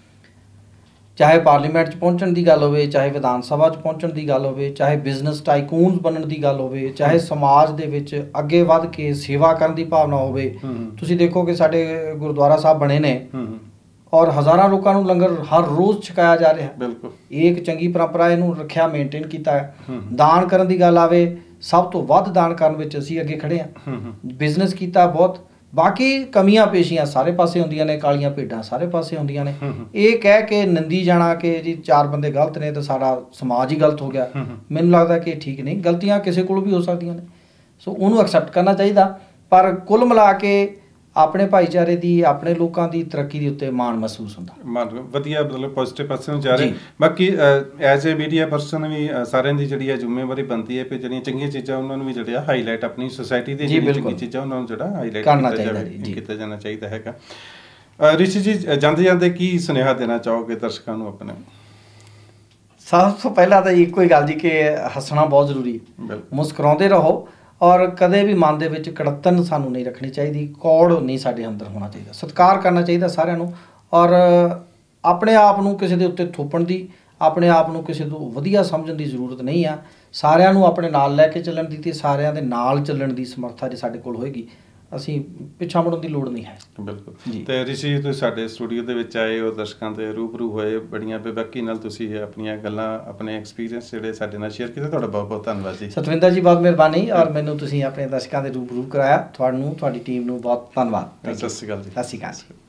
ਚਾਹੇ ਪਾਰਲੀਮੈਂਟ 'ਚ ਪਹੁੰਚਣ ਦੀ ਗੱਲ ਹੋਵੇ, ਚਾਹੇ ਵਿਧਾਨ ਸਭਾ 'ਚ ਪਹੁੰਚਣ ਦੀ ਗੱਲ ਹੋਵੇ, ਚਾਹੇ ਬਿਜ਼ਨਸ ਟਾਈਕੂਨਸ ਬਣਨ ਦੀ ਗੱਲ ਹੋਵੇ, ਚਾਹੇ ਸਮਾਜ ਦੇ ਵਿੱਚ ਅੱਗੇ ਵੱਧ ਕੇ ਸੇਵਾ ਕਰਨ ਦੀ ਭਾਵਨਾ ਹੋਵੇ। ਤੁਸੀਂ ਦੇਖੋ ਕਿ ਸਾਡੇ ਗੁਰਦੁਆਰਾ ਸਾਹਿਬ ਬਣੇ ਨੇ ਔਰ ਹਜ਼ਾਰਾਂ ਲੋਕਾਂ ਨੂੰ ਲੰਗਰ ਹਰ ਰੋਜ਼ ਛਕਾਇਆ ਜਾ ਰਿਹਾ। ਬਿਲਕੁਲ, ਇਹ ਇੱਕ ਚੰਗੀ ਪਰੰਪਰਾ, ਇਹਨੂੰ ਰੱਖਿਆ, ਮੇਨਟੇਨ ਕੀਤਾ ਹੈ। ਦਾਨ ਕਰਨ ਦੀ ਗੱਲ ਆਵੇ, ਸਭ ਤੋਂ ਵੱਧ ਦਾਨ ਕਰਨ ਵਿੱਚ ਅਸੀਂ ਅੱਗੇ ਖੜੇ ਹਾਂ। ਬਿਜ਼ਨਸ ਕੀਤਾ ਬਹੁਤ, ਬਾਕੀ ਕਮੀਆਂ ਪੇਸ਼ੀਆਂ ਸਾਰੇ ਪਾਸੇ ਹੁੰਦੀਆਂ ਨੇ, ਕਾਲੀਆਂ ਭੇਡਾਂ ਸਾਰੇ ਪਾਸੇ ਹੁੰਦੀਆਂ ਨੇ। ਇਹ ਕਹਿ ਕੇ ਨਿੰਦੀ ਜਾਣਾ ਕਿ ਜੀ 4 ਬੰਦੇ ਗਲਤ ਨੇ ਤਾਂ ਸਾਡਾ ਸਮਾਜ ਹੀ ਗਲਤ ਹੋ ਗਿਆ, ਮੈਨੂੰ ਲੱਗਦਾ ਕਿ ਠੀਕ ਨਹੀਂ। ਗਲਤੀਆਂ ਕਿਸੇ ਕੋਲ ਵੀ ਹੋ ਸਕਦੀਆਂ ਨੇ, ਸੋ ਉਹਨੂੰ ਐਕਸੈਪਟ ਕਰਨਾ ਚਾਹੀਦਾ। ਪਰ ਕੁੱਲ ਮਿਲਾ ਕੇ ਆਪਣੇ ਭਾਈਚਾਰੇ ਦੀ, ਆਪਣੇ ਲੋਕਾਂ ਦੀ ਤਰੱਕੀ ਦੇ ਉੱਤੇ ਮਾਣ ਮਹਿਸੂਸ ਹੁੰਦਾ। ਵਧੀਆ, ਮਤਲਬ ਪੋਜ਼ਿਟਿਵ ਪਾਸੇ ਨੂੰ ਜਾ ਰਹੇ। ਬਾਕੀ ਐਜ਼ ਏ ਮੀਡੀਆ ਪਰਸਨ ਵੀ ਸਾਰਿਆਂ ਦੀ ਜਿਹੜੀ ਹੈ ਜ਼ਿੰਮੇਵਾਰੀ ਬਣਦੀ ਹੈ ਕਿ ਜਿਹੜੀਆਂ ਚੰਗੀਆਂ ਚੀਜ਼ਾਂ ਉਹਨਾਂ ਨੂੰ ਵੀ ਜਿਹੜਾ ਹਾਈਲਾਈਟ, ਆਪਣੀ ਸੁਸਾਇਟੀ ਦੀ ਜਿਹੜੀਆਂ ਚੰਗੀਆਂ ਚੀਜ਼ਾਂ ਉਹਨਾਂ ਨੂੰ ਜਿਹੜਾ ਹਾਈਲਾਈਟ ਕੀਤਾ ਜਾਣਾ ਚਾਹੀਦਾ ਹੈਗਾ। ਰਿਸ਼ੀ ਜੀ, ਜਾਂਦੇ ਜਾਂਦੇ ਕੀ ਸੁਨੇਹਾ ਦੇਣਾ ਚਾਹੋਗੇ ਦਰਸ਼ਕਾਂ ਨੂੰ ਆਪਣੇ? ਸਭ ਤੋਂ ਪਹਿਲਾਂ ਤਾਂ ਇੱਕੋ ਹੀ ਗੱਲ ਜੀ ਕਿ ਹੱਸਣਾ ਬਹੁਤ ਜ਼ਰੂਰੀ ਹੈ, ਮੁਸਕਰਾਉਂਦੇ ਰਹੋ ਔਰ ਕਦੇ ਵੀ ਮਨ ਦੇ ਵਿੱਚ ਕੜੱਤਨ ਸਾਨੂੰ ਨਹੀਂ ਰੱਖਣੀ ਚਾਹੀਦੀ, ਕੌੜ ਨਹੀਂ ਸਾਡੇ ਅੰਦਰ ਹੋਣਾ ਚਾਹੀਦਾ। ਸਤਿਕਾਰ ਕਰਨਾ ਚਾਹੀਦਾ ਸਾਰਿਆਂ ਨੂੰ, ਔਰ ਆਪਣੇ ਆਪ ਨੂੰ ਕਿਸੇ ਦੇ ਉੱਤੇ ਥੋਪਣ ਦੀ, ਆਪਣੇ ਆਪ ਨੂੰ ਕਿਸੇ ਤੋਂ ਵਧੀਆ ਸਮਝਣ ਦੀ ਜ਼ਰੂਰਤ ਨਹੀਂ ਆ। ਸਾਰਿਆਂ ਨੂੰ ਆਪਣੇ ਨਾਲ ਲੈ ਕੇ ਚੱਲਣ ਦੀ ਅਤੇ ਸਾਰਿਆਂ ਦੇ ਨਾਲ ਚੱਲਣ ਦੀ ਸਮਰੱਥਾ ਜੇ ਸਾਡੇ ਕੋਲ ਹੋਏਗੀ, ਅਸੀਂ ਪਿੱਛਾ ਮੁੜਨ ਦੀ ਲੋੜ ਨਹੀਂ ਹੈ। ਬਿਲਕੁਲ ਜੀ। ਤੇ ਰਿਸ਼ੀ ਜੀ, ਤੁਸੀਂ ਸਾਡੇ ਸਟੂਡੀਓ ਦੇ ਵਿੱਚ ਆਏ ਹੋ, ਦਰਸ਼ਕਾਂ ਦੇ ਰੂਬਰੂ ਹੋਏ, ਬੜੀਆਂ ਬੇਬਾਕੀ ਨਾਲ ਤੁਸੀਂ ਆਪਣੀਆਂ ਗੱਲਾਂ, ਆਪਣੇ ਐਕਸਪੀਰੀਅੰਸ ਜਿਹੜੇ ਸਾਡੇ ਨਾਲ ਸ਼ੇਅਰ ਕੀਤੇ, ਤੁਹਾਡਾ ਬਹੁਤ ਬਹੁਤ ਧੰਨਵਾਦ ਜੀ। ਸਤਵਿੰਦਰ ਜੀ, ਬਹੁਤ ਮਿਹਰਬਾਨੀ, ਔਰ ਮੈਨੂੰ ਤੁਸੀਂ ਆਪਣੇ ਦਰਸ਼ਕਾਂ ਦੇ ਰੂਬਰੂ ਕਰਾਇਆ, ਤੁਹਾਨੂੰ, ਤੁਹਾਡੀ ਟੀਮ ਨੂੰ ਬਹੁਤ ਧੰਨਵਾਦ। ਸਤਿ ਸ਼੍ਰੀ ਅਕਾਲ ਜੀ। ਸਤਿ ਸ਼੍ਰੀ ਅਕਾਲ ਜੀ।